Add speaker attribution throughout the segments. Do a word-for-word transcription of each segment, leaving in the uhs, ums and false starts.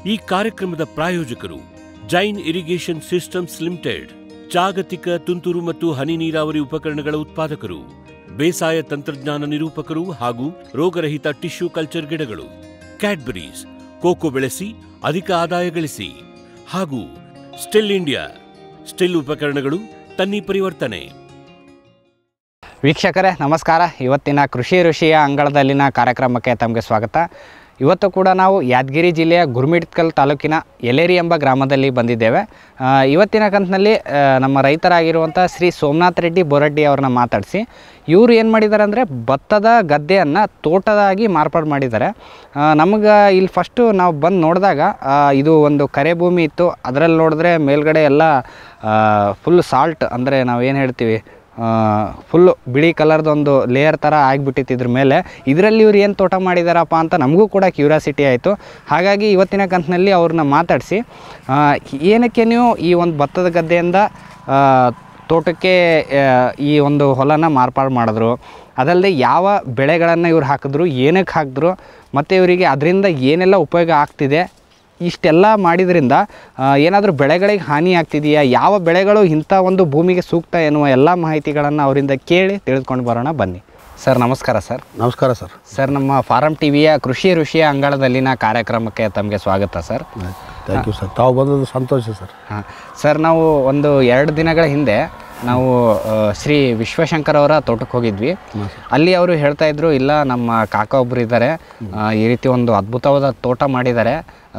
Speaker 1: ಈ ಕಾರ್ಯಕ್ರಮದ ಪ್ರಾಯೋಜಕರು ಜೈನ್ ಇರಿಗೇಷನ್ ಸಿಸ್ಟಮ್ಸ್ ಲಿಮಿಟೆಡ್, ಜಾಗತಿಕ ತುಂತುರು ಮತ್ತು ಹನಿ ನೀರಾವರಿ ಉಪಕರಣಗಳ ಉತ್ಪಾದಕರು, ಬೇಸಾಯ ತಂತ್ರಜ್ಞಾನ ನಿರೂಪಕರು ಹಾಗೂ ರೋಗರಹಿತ ಟಿಶ್ಯೂ ಕಲ್ಚರ್ ಗಿಡಗಳು, ಕ್ಯಾಡ್ಬರೀಸ್, ಕೋಕೋ ಬೆಳೆಸಿ ಅಧಿಕ ಆದಾಯ ಗಳಿಸಿ, ಹಾಗೂ ಸ್ಟಿಲ್ ಇಂಡಿಯಾ, ಸ್ಟಿಲ್ ಉಪಕರಣಗಳು ತನ್ನಿ ಪರಿವರ್ತನೆ.
Speaker 2: ವೀಕ್ಷಕರೇ ನಮಸ್ಕಾರ. ಇವತ್ತಿನ ಕೃಷಿ ಋಷಿಯ ಅಂಗಳದಲ್ಲಿನ ಕಾರ್ಯಕ್ರಮಕ್ಕೆ ತಮಗೆ ಸ್ವಾಗತ. ಇವತ್ತು ಕೂಡ ನಾವು ಯಾದಗಿರಿ ಜಿಲ್ಲೆಯ ಗುರುಮಿಟ್ಕಲ್ ತಾಲೂಕಿನ ಎಲೇರಿ ಎಂಬ ಗ್ರಾಮದಲ್ಲಿ ಬಂದಿದ್ದೇವೆ. ಇವತ್ತಿನ ಕಂತಿನಲ್ಲಿ ನಮ್ಮ ರೈತರಾಗಿರುವಂಥ ಶ್ರೀ ಸೋಮನಾಥ್ ರೆಡ್ಡಿ ಬೋರಡ್ಡಿ ಅವ್ರನ್ನ ಮಾತಾಡಿಸಿ ಇವರು ಏನು ಮಾಡಿದ್ದಾರೆ ಅಂದರೆ ಭತ್ತದ ಗದ್ದೆಯನ್ನು ತೋಟದಾಗಿ ಮಾರ್ಪಾಡು ಮಾಡಿದ್ದಾರೆ. ನಮಗೆ ಇಲ್ಲಿ ಫಸ್ಟು ನಾವು ಬಂದು ನೋಡಿದಾಗ ಇದು ಒಂದು ಕರೆ ಭೂಮಿ ಇತ್ತು. ಅದರಲ್ಲಿ ನೋಡಿದ್ರೆ ಮೇಲ್ಗಡೆ ಎಲ್ಲ ಫುಲ್ ಸಾಲ್ಟ್ ಅಂದರೆ ನಾವು ಏನು ಹೇಳ್ತೀವಿ ಫುಲ್ಲು ಬಿಳಿ ಕಲರ್ದೊಂದು ಲೇಯರ್ ಥರ ಆಗಿಬಿಟ್ಟಿತ್ತು ಇದ್ರ ಮೇಲೆ. ಇದರಲ್ಲಿ ಇವ್ರು ಏನು ತೋಟ ಮಾಡಿದಾರಪ್ಪ ಅಂತ ನಮಗೂ ಕೂಡ ಕ್ಯೂರಿಯಾಸಿಟಿ ಆಯಿತು. ಹಾಗಾಗಿ ಇವತ್ತಿನ ಕಂತಿನಲ್ಲಿ ಅವ್ರನ್ನ ಮಾತಾಡಿಸಿ ಏನಕ್ಕೆ ನೀವು ಈ ಒಂದು ಭತ್ತದ ಗದ್ದೆಯಿಂದ ತೋಟಕ್ಕೆ ಈ ಒಂದು ಹೊಲನ ಮಾರ್ಪಾಡು ಮಾಡಿದ್ರು, ಅದಲ್ಲದೆ ಯಾವ ಬೆಳೆಗಳನ್ನು ಇವ್ರು ಹಾಕಿದ್ರು, ಏನಕ್ಕೆ ಹಾಕಿದ್ರು, ಮತ್ತು ಇವರಿಗೆ ಅದರಿಂದ ಏನೆಲ್ಲ ಉಪಯೋಗ ಆಗ್ತಿದೆ, ಇಷ್ಟೆಲ್ಲ ಮಾಡಿದ್ರಿಂದ ಏನಾದರೂ ಬೆಳೆಗಳಿಗೆ ಹಾನಿ ಆಗ್ತಿದೆಯಾ, ಯಾವ ಬೆಳೆಗಳು ಇಂಥ ಒಂದು ಭೂಮಿಗೆ ಸೂಕ್ತ ಎನ್ನುವ ಎಲ್ಲ ಮಾಹಿತಿಗಳನ್ನು ಅವರಿಂದ ಕೇಳಿ ತಿಳಿದುಕೊಂಡು ಬರೋಣ ಬನ್ನಿ. ಸರ್ ನಮಸ್ಕಾರ. ಸರ್
Speaker 3: ನಮಸ್ಕಾರ ಸರ್.
Speaker 2: ಸರ್ ನಮ್ಮ ಫಾರಂ ಟಿ ವಿಯ ಕೃಷಿ ಋಷಿಯ ಅಂಗಳದಲ್ಲಿನ ಕಾರ್ಯಕ್ರಮಕ್ಕೆ ತಮಗೆ ಸ್ವಾಗತ ಸರ್.
Speaker 3: Thank you sir. ತಾವು ಬಂದದ್ದು ಸಂತೋಷ ಸರ್.
Speaker 2: ಹಾಂ ಸರ್, ನಾವು ಒಂದು ಎರಡು ದಿನಗಳ ಹಿಂದೆ ನಾವು ಶ್ರೀ ವಿಶ್ವಶಂಕರ್ ಅವರ ತೋಟಕ್ಕೆ ಹೋಗಿದ್ವಿ. ಅಲ್ಲಿ ಅವರು ಹೇಳ್ತಾ ಇದ್ರು, ಇಲ್ಲ ನಮ್ಮ ಕಾಕ ಒಬ್ಬರು ಇದ್ದಾರೆ, ಈ ರೀತಿ ಒಂದು ಅದ್ಭುತವಾದ ತೋಟ ಮಾಡಿದ್ದಾರೆ.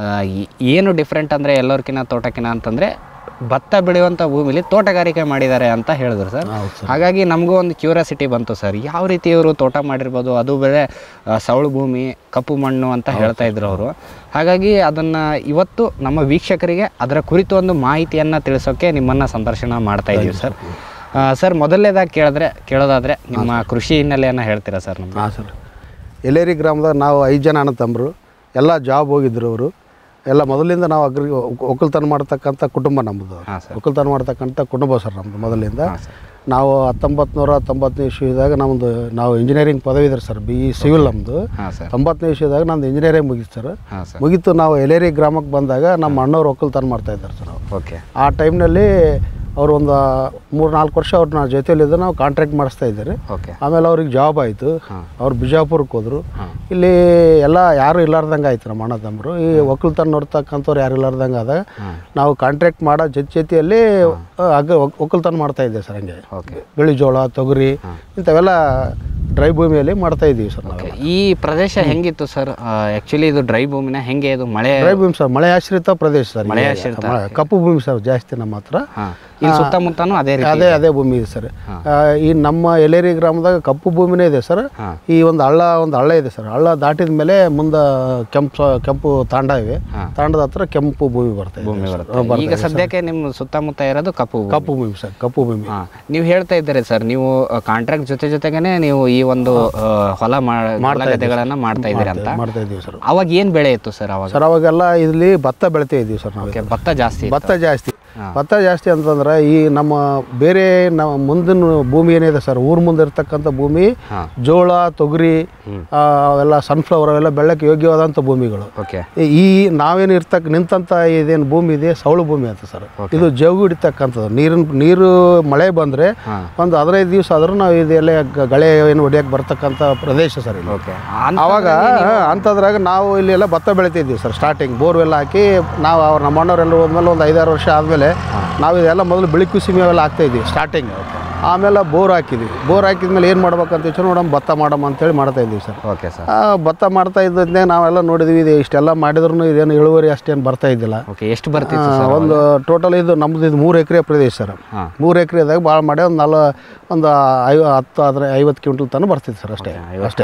Speaker 2: ಏನು ಡಿಫ್ರೆಂಟ್ ಅಂದರೆ ಎಲ್ಲರಿಗಿನ ತೋಟಕ್ಕಿನ ಅಂತಂದರೆ ಭತ್ತ ಬೆಳೆಯುವಂಥ ಭೂಮಿಲಿ ತೋಟಗಾರಿಕೆ ಮಾಡಿದ್ದಾರೆ ಅಂತ ಹೇಳಿದ್ರು ಸರ್. ಹಾಗಾಗಿ ನಮಗೂ ಒಂದು ಕ್ಯೂರಿಯಾಸಿಟಿ ಬಂತು ಸರ್, ಯಾವ ರೀತಿ ಇವರು ತೋಟ ಮಾಡಿರ್ಬೋದು, ಅದು ಬೇರೆ ಸೌಳು ಭೂಮಿ, ಕಪ್ಪು ಮಣ್ಣು ಅಂತ ಹೇಳ್ತಾ ಇದ್ರು ಅವರು. ಹಾಗಾಗಿ ಅದನ್ನು ಇವತ್ತು ನಮ್ಮ ವೀಕ್ಷಕರಿಗೆ ಅದರ ಕುರಿತು ಒಂದು ಮಾಹಿತಿಯನ್ನು ತಿಳಿಸೋಕ್ಕೆ ನಿಮ್ಮನ್ನು ಸಂದರ್ಶನ ಮಾಡ್ತಾ ಇದ್ದೀವಿ ಸರ್. ಸರ್ ಮೊದಲನೇದಾಗಿ ಕೇಳಿದ್ರೆ ಕೇಳೋದಾದರೆ ನಿಮ್ಮ ಕೃಷಿ ಹಿನ್ನೆಲೆಯನ್ನು ಹೇಳ್ತೀರಾ ಸರ್? ನಮ್ಮ
Speaker 3: ಹಾಂ ಸರ್. ಎಲೇರಿ ಗ್ರಾಮದಾಗ ನಾವು ಐದು ಜನ ಅಣ್ಣ ತಮ್ಮರು, ಎಲ್ಲ ಜಾಬ್ ಹೋಗಿದ್ರು ಅವರು. ಎಲ್ಲ ಮೊದಲಿಂದ ನಾವು ಅಗ್ರಿ ಒಕ್ಕಲ್ತನ ಮಾಡ್ತಕ್ಕಂಥ ಕುಟುಂಬ ನಮ್ಮದು. ಒಕ್ಕಲ್ತನ ಮಾಡ್ತಕ್ಕಂಥ ಕುಟುಂಬ ಸರ್ ನಮ್ಮದು ಮೊದಲಿಂದ. ನಾವು ಹತ್ತೊಂಬತ್ತು ನೂರ ತೊಂಬತ್ತನೇ ಇಸ್ವಿದಾಗ ನಮ್ಮದು ನಾವು ಇಂಜಿನಿಯರಿಂಗ್ ಪದವಿ ಇದ್ರೆ ಸರ್, ಬಿ ಇ ಸಿವಿಲ್ ನಮ್ಮದು. ತೊಂಬತ್ತನೇ ಇಸ್ವಿದಾಗ ನಮ್ದು ಇಂಜಿನಿಯರಿಂಗ್ ಮುಗೀತು ಸರ್. ಮುಗೀತು ನಾವು ಎಲೇರಿ ಗ್ರಾಮಕ್ಕೆ ಬಂದಾಗ ನಮ್ಮ ಅಣ್ಣವ್ರು ಒಕ್ಕಲ್ತನ ಮಾಡ್ತಾ ಇದ್ದಾರೆ ಸರ್.
Speaker 2: ಓಕೆ.
Speaker 3: ಆ ಟೈಮ್ನಲ್ಲಿ ಅವರು ಒಂದು ಮೂರು ನಾಲ್ಕು ವರ್ಷ ಅವ್ರು ನಾವು ಜೊತೆಯಲ್ಲಿದ್ದು ನಾವು ಕಾಂಟ್ರಾಕ್ಟ್ ಮಾಡಿಸ್ತಾ ಇದ್ದಾರೆ. ಆಮೇಲೆ ಅವ್ರಿಗೆ ಜಾಬ್ ಆಯಿತು, ಅವ್ರು ಬಿಜಾಪುರಕ್ಕೆ ಹೋದರು. ಇಲ್ಲಿ ಎಲ್ಲ ಯಾರು ಇಲ್ಲಾರ್ದಂಗೆ ಆಯಿತು ನಮ್ಮ ಅಣ್ಣ ತಮ್ಮರು. ಈ ಒಕ್ಕಲ್ತನ ನೋಡ್ತಕ್ಕಂಥವ್ರು ಯಾರು ಇಲ್ಲಾರ್ದಂಗೆ ಆದಾಗ ನಾವು ಕಾಂಟ್ರಾಕ್ಟ್ ಮಾಡೋ ಜೊತೆ ಜೊತೆಯಲ್ಲಿ ಅಗ ಒಕ್ಕಲ್ತನ ಮಾಡ್ತಾ ಇದ್ದೇವೆ ಸರ್. ಹಂಗೆ ಬಿಳಿ ಜೋಳ, ತೊಗರಿ ಇಂಥವೆಲ್ಲ ಡ್ರೈ ಭೂಮಿಯಲ್ಲಿ ಮಾಡ್ತಾ ಇದ್ದೀವಿ ಸರ್ ನಾವು.
Speaker 2: ಈ ಪ್ರದೇಶ ಹೆಂಗಿತ್ತು ಸರ್? ಆ್ಯಕ್ಚುಲಿ ಇದು ಡ್ರೈ ಭೂಮಿನ ಹೆಂಗೆ? ಇದು ಮಳೆ
Speaker 3: ಡ್ರೈ ಭೂಮಿ ಸರ್, ಮಳೆ ಆಶ್ರಿತ ಪ್ರದೇಶ ಸರ್. ಮಳೆ ಆಶ್ರಿತ ಕಪ್ಪು ಭೂಮಿ ಸರ್ ಜಾಸ್ತಿ ನಮ್ಮ ಹತ್ರ.
Speaker 2: ಇಲ್ಲಿ ಸುತ್ತಮುತ್ತನೂ ಅದೇ
Speaker 3: ಅದೇ ಅದೇ ಭೂಮಿ ಇದೆ ಸರ್. ಈ ನಮ್ಮ ಎಲೇರಿ ಗ್ರಾಮದಾಗ ಕಪ್ಪು ಭೂಮಿನೇ ಇದೆ ಸರ್. ಈ ಒಂದು ಹಳ್ಳ ಒಂದು ಹಳ್ಳ ಇದೆ ಸರ್. ಹಳ್ಳ ದಾಟಿದ ಮೇಲೆ ಮುಂದೆ ಕೆಂಪು ಕೆಂಪು ತಾಂಡ ಇವೆ. ತಾಂಡದ ಹತ್ರ ಕೆಂಪು ಭೂಮಿ ಬರ್ತದೆ.
Speaker 2: ಈಗ ಸದ್ಯಕ್ಕೆ ನಿಮ್ಮ ಸುತ್ತಮುತ್ತ ಇರೋದು ಕಪ್ಪು
Speaker 3: ಕಪ್ಪು ಭೂಮಿ ಸರ್. ಕಪ್ಪು ಭೂಮಿ.
Speaker 2: ನೀವು ಹೇಳ್ತಾ ಇದ್ದೀರಿ ಸರ್, ನೀವು ಕಾಂಟ್ರಾಕ್ಟ್ ಜೊತೆ ಜೊತೆಗೇನೆ ನೀವು ಈ ಒಂದು ಹೊಲ ಗದ್ದೆಗಳನ್ನ ಮಾಡ್ತಾ ಇದ್ದೀರಿ ಅಂತ.
Speaker 3: ಮಾಡ್ತಾ ಇದ್ದೀವಿ ಸರ್.
Speaker 2: ಅವಾಗ ಏನು ಬೆಳೆ ಇತ್ತು ಸರ್ ಅವಾಗ?
Speaker 3: ಸರ್ ಅವಾಗೆಲ್ಲ ಇಲ್ಲಿ ಭತ್ತ ಬೆಳಿತಾ ಇದ್ದೀವಿ ಸರ್ ನಾವು.
Speaker 2: ಭತ್ತ ಜಾಸ್ತಿ
Speaker 3: ಭತ್ತ ಜಾಸ್ತಿ ಭತ್ತ ಜಾಸ್ತಿ ಅಂತಂದ್ರೆ ಈ ನಮ್ಮ ಬೇರೆ ನಮ್ಮ ಮುಂದಿನ ಭೂಮಿ ಏನಿದೆ ಸರ್, ಊರ್ ಮುಂದೆ ಇರ್ತಕ್ಕಂಥ ಭೂಮಿ ಜೋಳ, ತೊಗರಿ, ಅವೆಲ್ಲ ಸನ್ಫ್ಲವರ್ ಅವೆಲ್ಲ ಬೆಳಕ್ಕೆ ಯೋಗ್ಯವಾದಂಥ ಭೂಮಿಗಳು. ಈ ನಾವೇನು ಇರ್ತಕ್ಕ ನಿಂತಂಥ ಇದೇನು ಭೂಮಿ ಇದೆ ಸೌಳು ಭೂಮಿ ಅಂತ ಸರ್. ಇದು ಜೌಗು ಹಿಡಿತಕ್ಕಂಥದ್ದು. ನೀರಿನ ನೀರು ಮಳೆ ಬಂದರೆ ಒಂದು ಹದಿನೈದು ದಿವಸ ಆದರೂ ನಾವು ಇದೆಲ್ಲ ಗಳೆ ಏನು ಹೊಡಿಯಕ್ಕೆ ಬರ್ತಕ್ಕಂಥ ಪ್ರದೇಶ ಸರ್ ಇಲ್ಲಿ. ಅವಾಗ ಅಂಥದ್ರಾಗ ನಾವು ಇಲ್ಲಿ ಎಲ್ಲ ಭತ್ತ ಬೆಳಿತಿದ್ದೀವಿ ಸರ್. ಸ್ಟಾರ್ಟಿಂಗ್ ಬೋರ್ವೆಲ್ಲ ಹಾಕಿ ನಾವು ಅವ್ರು ನಮ್ಮ ಅಣ್ಣವರೆಲ್ಲ ಹೋದ್ಮೇಲೆ ಒಂದು ಐದಾರು ವರ್ಷ ಆದಮೇಲೆ ನಾವು ಇದೆಲ್ಲ ಮೊದಲು ಬಿಳಿ ಕುಸಿಮೆ ಅವೆಲ್ಲ ಹಾಕ್ತಾಯಿದ್ವಿ ಸ್ಟಾರ್ಟಿಂಗ್. ಆಮೇಲೆ ಬೋರ್ ಹಾಕಿದ್ವಿ. ಬೋರ್ ಹಾಕಿದ್ಮೇಲೆ ಏನು ಮಾಡ್ಬೇಕಂತ ಹೇಳಿ ನೋಡಮ್ಮ ಭತ್ತ ಮಾಡಮ್ಮ ಅಂತೇಳಿ ಮಾಡ್ತಾ ಇದ್ದೀವಿ ಸರ್.
Speaker 2: Okay sir.
Speaker 3: ಭತ್ತ ಮಾಡ್ತಾ ಇದ್ದೇ ನಾವೆಲ್ಲ ನೋಡಿದ್ವಿ. ಇದು ಇಷ್ಟೆಲ್ಲ ಮಾಡಿದ್ರು ಇದೇನು ಇಳುವರಿ ಅಷ್ಟೇನು ಬರ್ತಾ ಇದ್ದಿಲ್ಲ.
Speaker 2: ಎಷ್ಟು ಬರ್ತಿತ್ತು?
Speaker 3: ಒಂದು ಟೋಟಲ್ ಇದು ನಮ್ದು ಇದು ಮೂರು ಎಕರೆ ಪ್ರದೇಶ ಸರ್. ಮೂರು ಎಕರೆದಾಗ ಭಾಳ ಮಾಡಿ ಒಂದು ನಲ್ವ ಒಂದು ಐ ಹತ್ತು ಆದರೆ ಐವತ್ತು ಕ್ವಿಂಟಲ್ ತನಕ ಬರ್ತಿತ್ತು ಸರ್. ಅಷ್ಟೇ ಅಷ್ಟೇ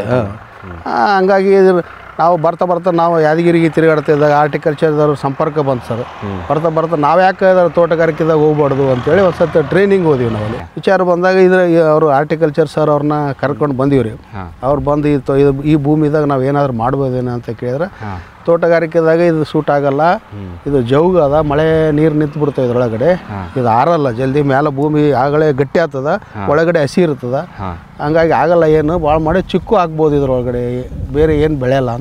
Speaker 3: ಹಂಗಾಗಿ ನಾವು ಬರ್ತಾ ಬರ್ತಾ ನಾವು ಯಾದಗಿರಿಗೆ ತಿರುಗಾಡ್ತಿದ್ದಾಗ ಆರ್ಟಿಕಲ್ಚರ್ದವ್ರ ಸಂಪರ್ಕ ಬಂತು ಸರ್. ಬರ್ತಾ ಬರ್ತಾ ನಾವು ಯಾಕೆ ತೋಟಗಾರಿಕೆದಾಗ ಹೋಗ್ಬಾರ್ದು ಅಂತೇಳಿ ಒಂದು ಸತಿ ಟ್ರೈನಿಂಗ್ ಹೋದಿವಿ ನಾವು. ಅಲ್ಲಿ ವಿಚಾರ ಬಂದಾಗ ಇದ್ರ ಅವರು ಆರ್ಟಿಕಲ್ಚರ್ ಸರ್ ಅವ್ರನ್ನ ಕರ್ಕೊಂಡು ಬಂದೀವಿ ರೀ. ಅವ್ರು ಬಂದು ಈ ಭೂಮಿದಾಗ ನಾವು ಏನಾದರೂ ಮಾಡ್ಬೋದೇನೋ ಅಂತ ಕೇಳಿದ್ರೆ ತೋಟಗಾರಿಕೆದಾಗ ಇದು ಸೂಟ್ ಆಗಲ್ಲ, ಇದು ಜೌಗ ಅದ, ಮಳೆ ನೀರು ನಿಂತು ಬಿಡ್ತದೆ ಇದ್ರೊಳಗಡೆ, ಇದು ಆರಲ್ಲ ಜಲ್ದಿ, ಮೇಲೆ ಭೂಮಿ ಆಗಲೇ ಗಟ್ಟಿ ಆಗ್ತದ, ಒಳಗಡೆ ಹಸಿ ಇರ್ತದ, ಹಂಗಾಗಿ ಆಗಲ್ಲ, ಏನು ಭಾಳ ಮಾಡಿ ಚಿಕ್ಕು ಆಗ್ಬೋದು ಇದ್ರೊಳಗಡೆ, ಬೇರೆ ಏನು ಬೆಳೆಯಲ್ಲ ಅಂತ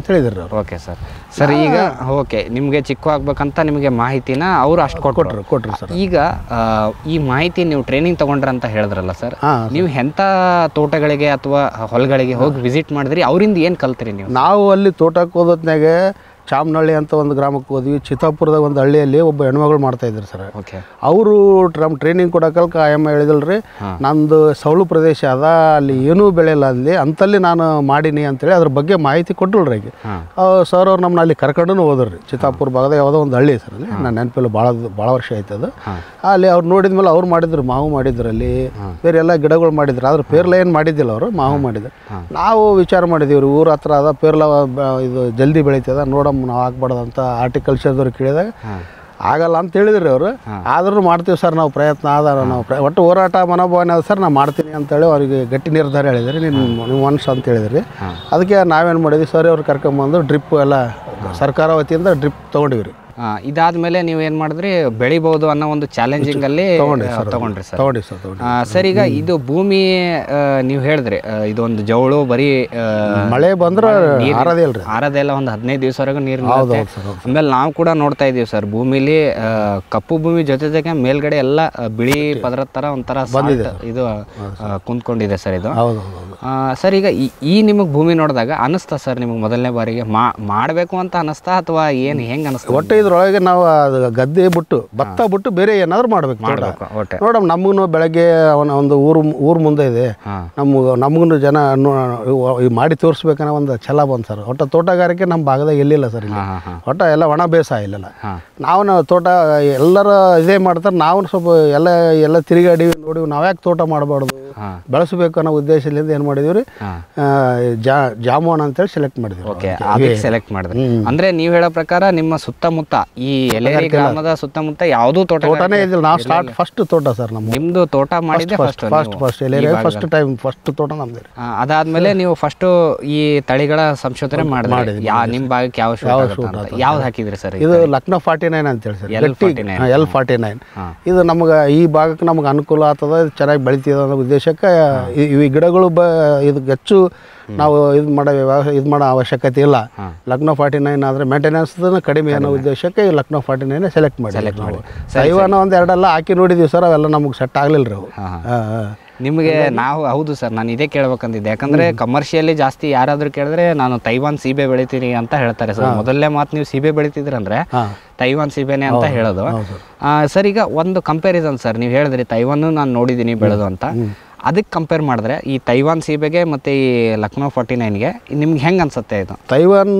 Speaker 3: ಅಂತ ಹೇಳಿದ್ರು ಅವರು.
Speaker 2: Okay sir. ಸರ್ ಈಗ ಓಕೆ ನಿಮಗೆ ಚಿಕ್ಕು ಆಗ್ಬೇಕಂತ ನಿಮಗೆ ಮಾಹಿತಿನ ಅವರು ಅಷ್ಟು ಕೊಟ್ಟರು
Speaker 3: ಕೊಟ್ಟರು ಸರ್.
Speaker 2: ಈಗ ಈ ಮಾಹಿತಿ ನೀವು ಟ್ರೈನಿಂಗ್ ತೊಗೊಂಡ್ರ ಅಂತ ಹೇಳಿದ್ರಲ್ಲ ಸರ್, ನೀವು ಎಂಥ ತೋಟಗಳಿಗೆ ಅಥವಾ ಹೊಲಗಳಿಗೆ ಹೋಗಿ ವಿಸಿಟ್ ಮಾಡಿದ್ರಿ, ಅವರಿಂದ ಏನು ಕಲ್ತ್ರಿ ನೀವು?
Speaker 3: ನಾವು ಅಲ್ಲಿ ತೋಟಕ್ಕೆ ಹೋದತ್ನಾಗೆ ಚಾಮನಹಳ್ಳಿ ಅಂತ ಒಂದು ಗ್ರಾಮಕ್ಕೆ ಹೋದ್ವಿ. ಚಿತ್ತಾಪುರದ ಒಂದು ಹಳ್ಳಿಯಲ್ಲಿ ಒಬ್ಬ ಹೆಣ್ಮಗಳು ಮಾಡ್ತಾ ಇದ್ರು ಸರ್.
Speaker 2: ಓಕೆ.
Speaker 3: ಅವರು ನಮ್ಮ ಟ್ರೈನಿಂಗ್ ಕೊಡೋಕಲ್ಕ ಆಯಮ್ಮ ಹೇಳಿದಲ್ರಿ, ನಂದು ಸೌಳು ಪ್ರದೇಶ ಅದ, ಅಲ್ಲಿ ಏನೂ ಬೆಳೆಯಲ್ಲ ಅಲ್ಲಿ, ಅಂತಲ್ಲಿ ನಾನು ಮಾಡೀನಿ ಅಂತೇಳಿ ಅದ್ರ ಬಗ್ಗೆ ಮಾಹಿತಿ ಕೊಟ್ಟಲ್ರಿ. ಈಗ ಸರ್ ಅವ್ರು ನಮ್ಮನ್ನ ಅಲ್ಲಿ ಕರ್ಕೊಂಡು ಹೋದ್ರಿ. ಚಿತ್ತಾಪುರ ಭಾಗದ ಯಾವುದೋ ಒಂದು ಹಳ್ಳಿ ಸರ್, ಅಲ್ಲಿ ನಾನು ನೆನಪಿಲ್ಲ, ಭಾಳ ಭಾಳ ವರ್ಷ ಆಯ್ತದು. ಅಲ್ಲಿ ಅವ್ರು ನೋಡಿದ್ಮೇಲೆ ಅವ್ರು ಮಾಡಿದ್ರು, ಮಾವು ಮಾಡಿದ್ರು, ಅಲ್ಲಿ ಬೇರೆ ಎಲ್ಲ ಗಿಡಗಳು ಮಾಡಿದ್ರು. ಆದ್ರೆ ಪೇರ್ಲ ಏನು ಮಾಡಿದ್ದಿಲ್ಲ ಅವರು, ಮಾವು ಮಾಡಿದ್ರು. ನಾವು ವಿಚಾರ ಮಾಡಿದೀವಿ ಊರ ಹತ್ರ ಅದ ಪೇರ್ಲ ಇದು ಜಲ್ದಿ ಬೆಳೀತದ, ನೋಡ ನಾವು ಹಾಕ್ಬಾರ್ದು ಅಂತ ಆರ್ಟಿಕಲ್ಚರ್ದವ್ರು ಕೇಳಿದಾಗ ಆಗಲ್ಲ ಅಂತ ಹೇಳಿದ್ರಿ ಅವರು. ಆದ್ರೂ ಮಾಡ್ತೀವಿ ಸರ್ ನಾವು, ಪ್ರಯತ್ನ ಆದ, ನಾವು ಒಟ್ಟು ಹೋರಾಟ ಮನೋಭಾವನೆ ಅದ ಸರ್, ನಾನು ಮಾಡ್ತೀನಿ ಅಂತೇಳಿ ಅವ್ರಿಗೆ ಗಟ್ಟಿ ನಿರ್ಧಾರ ಹೇಳಿದ್ರಿ. ನೀವು ನೀವು ಮನ್ಸು ಅಂತ ಹೇಳಿದ್ರಿ. ಅದಕ್ಕೆ ನಾವೇನು ಮಾಡಿದ್ವಿ, ಸರಿ ಅವ್ರು ಕರ್ಕೊಂಬಂದು ಡ್ರಿಪ್ ಎಲ್ಲ ಸರ್ಕಾರ ವತಿಯಿಂದ ಡ್ರಿಪ್ ತೊಗೊಂಡಿವಿ ರೀ.
Speaker 2: ಇದಾದ್ಮೇಲೆ ನೀವು ಏನು ಮಾಡಿದ್ರಿ, ಬೆಳಿಬೋದು ಅನ್ನೋ ಒಂದು ಚಾಲೆಂಜಿಂಗ್ ಅಲ್ಲಿ ತಗೊಂಡ್ರಿ ಸರ್.
Speaker 3: ತಗೊಂಡ್ರಿ ಸರ್.
Speaker 2: ಸರ್ ಈಗ ಇದು ಭೂಮಿ ನೀವು ಹೇಳಿದ್ರಿ ಇದೊಂದು ಜವಳು ಬರೀ
Speaker 3: ಮಳೆ ಬಂದ್ರೆ ಆರದೇ ಇಲ್ರಿ,
Speaker 2: ಆರದೇ ಇಲ್ಲ, ಒಂದು ಹದಿನೈದು ದಿವಸವರೆಗೂ ನೀರು. ಆಮೇಲೆ ನಾವು ಕೂಡ ನೋಡ್ತಾ ಇದೀವಿ ಸರ್, ಭೂಮಿಲಿ ಕಪ್ಪು ಭೂಮಿ ಜೊತೆ ಜೊತೆಗೆ ಮೇಲ್ಗಡೆ ಎಲ್ಲ ಬಿಳಿ ಪದರದ ತರ ಒಂಥರ ಇದು ಕುಂತ್ಕೊಂಡಿದೆ ಸರ್ ಇದು. ಸರ್ ಈಗ ಈ ನಿಮಗೆ ಭೂಮಿ ನೋಡಿದಾಗ ಅನಿಸ್ತಾ ಸರ್, ನಿಮಗೆ ಮೊದಲನೇ ಬಾರಿಗೆ ಮಾಡಬೇಕು ಅಂತ ಅನಿಸ್ತಾ ಅಥವಾ ಏನು ಹೆಂಗೆ ಅನಿಸ್ತಾ?
Speaker 3: ಒಟ್ಟು ಇದ್ರೊಳಗೆ ನಾವು ಅದು ಗದ್ದೆ ಬಿಟ್ಟು ಭತ್ತ ಬಿಟ್ಟು ಬೇರೆ ಏನಾದ್ರು ಮಾಡ್ಬೇಕು ನೋಡಮ್. ನಮಗೂ ಬೆಳಗ್ಗೆ ಅವನ ಒಂದು ಊರು ಊರು ಮುಂದೆ ಇದೆ, ನಮ್ಗೆ ನಮಗೂ ಜನ ಮಾಡಿ ತೋರಿಸ್ಬೇಕನ್ನೋ ಒಂದು ಛಲ ಬಂತು ಸರ್. ಒಟ್ಟು ತೋಟಗಾರಿಕೆ ನಮ್ಮ ಭಾಗದಾಗ ಎಲ್ಲಿಲ್ಲ ಸರ್, ಇಲ್ಲಿ ಒಟ್ಟು ಎಲ್ಲ ಒಣ ಬೇಸಾಯ ಇಲ್ಲಲ್ಲ. ನಾವು ನಾವು ತೋಟ ಎಲ್ಲರ ಇದೇ ಮಾಡ್ತಾರೆ, ನಾವು ಸ್ವಲ್ಪ ಎಲ್ಲ ಎಲ್ಲ ತಿರುಗಾಡಿ ನೋಡಿ ನಾವ್ಯಾಕೆ ತೋಟ ಮಾಡಬಾರ್ದು, ಬೆಳೆಸಬೇಕು ಅನ್ನೋ ಉದ್ದೇಶದಿಂದ ಏನು ಮಾಡಿದೀವಿ ರೀ, ಜಾಮೂನ್ ಅಂತೇಳಿ ಸೆಲೆಕ್ಟ್ ಮಾಡಿದ್ವಿ.
Speaker 2: ಓಕೆ, ಅದಕ್ಕೆ ಸೆಲೆಕ್ಟ್ ಮಾಡಿದ್ರಿ. ಅಂದ್ರೆ ನೀವು ಹೇಳೋ ಪ್ರಕಾರ ನಿಮ್ಮ ಸುತ್ತಮುತ್ತ ಈ ಎಲೇರಿ ಗ್ರಾಮದ ಸುತ್ತಮುತ್ತ ಯಾವುದೂ ತೋಟ
Speaker 3: ತೋಟನೇ ಇದಿಲ್ಲ. ನಾವು ಸ್ಟಾರ್ಟ್ ಫಸ್ಟ್ ತೋಟ ಸರ್, ನಮ್ಮ
Speaker 2: ನಿಮ್ದು ತೋಟ ಮಾಡಿದ್ದೆ ಫಸ್ಟ್
Speaker 3: ಫಸ್ಟ್ ಫಸ್ಟ್ ಎಲೇರಿ ಫಸ್ಟ್ ಟೈಮ್ ಫಸ್ಟ್ ತೋಟ ನಮ್ದು.
Speaker 2: ಅದಾದ್ಮೇಲೆ ನೀವು ಫಸ್ಟ್ ಈ ತಳಿಗಳ ಸಂಶೋಧನೆ ಮಾಡಿದ್ರಿ. ನಿಮ್ಮ ಭಾಗಕ್ಕೆ ಯಾವ ಯಾವ್ದು ಹಾಕಿದ್ರಿ ಸರ್?
Speaker 3: ಇದು ಲಕ್ನೋ ಫಾರ್ಟಿ ನೈನ್ ಅಂತೇಳಿ ಸರ್, ಎಲ್ ಫಾರ್ಟಿ ನೈನ್. ಇದು ನಮ್ಗೆ ಈ ಭಾಗಕ್ಕೆ ನಮ್ಗೆ ಅನುಕೂಲ ಆಗ್ತದ, ಚೆನ್ನಾಗಿ ಬೆಳಿತದ ಅನ್ನೋ ಉದ್ದೇಶಕ್ಕೆ ಈ ಗಿಡಗಳು ಬ ಇದಕ್ಕೆ ಹೆಚ್ಚು ನಾವು ಇದು ಮಾಡೋ ಇದು ಮಾಡೋ ಅವಶ್ಯಕತೆ ಇಲ್ಲ. ಲಕ್ನೋ ಫಾರ್ಟಿ ನೈನ್ ಆದರೆ ಮೇಂಟೆನೆನ್ಸ್ ಕಡಿಮೆ ಅನ್ನೋ ಉದ್ದೇಶಕ್ಕೆ ಈ ಲಕ್ನೋ ಫಾರ್ಟಿ ನೈನ್ ಸೆಲೆಕ್ಟ್ ಮಾಡಿ. ಸೈವಾನ ಒಂದು ಎರಡೆಲ್ಲ ಹಾಕಿ ನೋಡಿದೀವಿ ಸರ್, ಅವೆಲ್ಲ ನಮ್ಗೆ ಸೆಟ್ ಆಗಲಿಲ್ಲ ರೀ ಅವು.
Speaker 2: ನಿಮಗೆ ನಾವು ಹೌದು ಸರ್, ನಾನು ಇದೇ ಕೇಳ್ಬೇಕಂತಿದ್ದೆ. ಯಾಕಂದ್ರೆ ಕಮರ್ಷಿಯಲಿ ಜಾಸ್ತಿ ಯಾರಾದ್ರೂ ಕೇಳಿದ್ರೆ ನಾನು ತೈವಾನ್ ಸೀಬೆ ಬೆಳಿತೀನಿ ಅಂತ ಹೇಳ್ತಾರೆ ಸರ್. ಮೊದಲನೇ ಮಾತು ನೀವು ಸೀಬೆ ಬೆಳಿತಿದ್ರಿ ಅಂದ್ರೆ ತೈವಾನ್ ಸೀಬೆನೆ ಅಂತ ಹೇಳೋದು ಸರ್. ಈಗ ಒಂದು ಕಂಪ್ಯಾರಿಸನ್ ಸರ್, ನೀವು ಹೇಳಿದ್ರಿ ತೈವಾನ್ ನಾನು ನೋಡಿದ್ದೀನಿ ಬೆಳೆದು ಅಂತ, ಅದಕ್ಕೆ ಕಂಪೇರ್ ಮಾಡಿದ್ರೆ ಈ ತೈವಾನ್ ಸೀಬೆಗೆ ಮತ್ತು ಈ ಲಕ್ನೋ ಫಾರ್ಟಿ ನೈನ್ಗೆ ನಿಮ್ಗೆ ಹೆಂಗೆ ಅನ್ಸುತ್ತೆ ಇದು?
Speaker 3: ತೈವಾನ್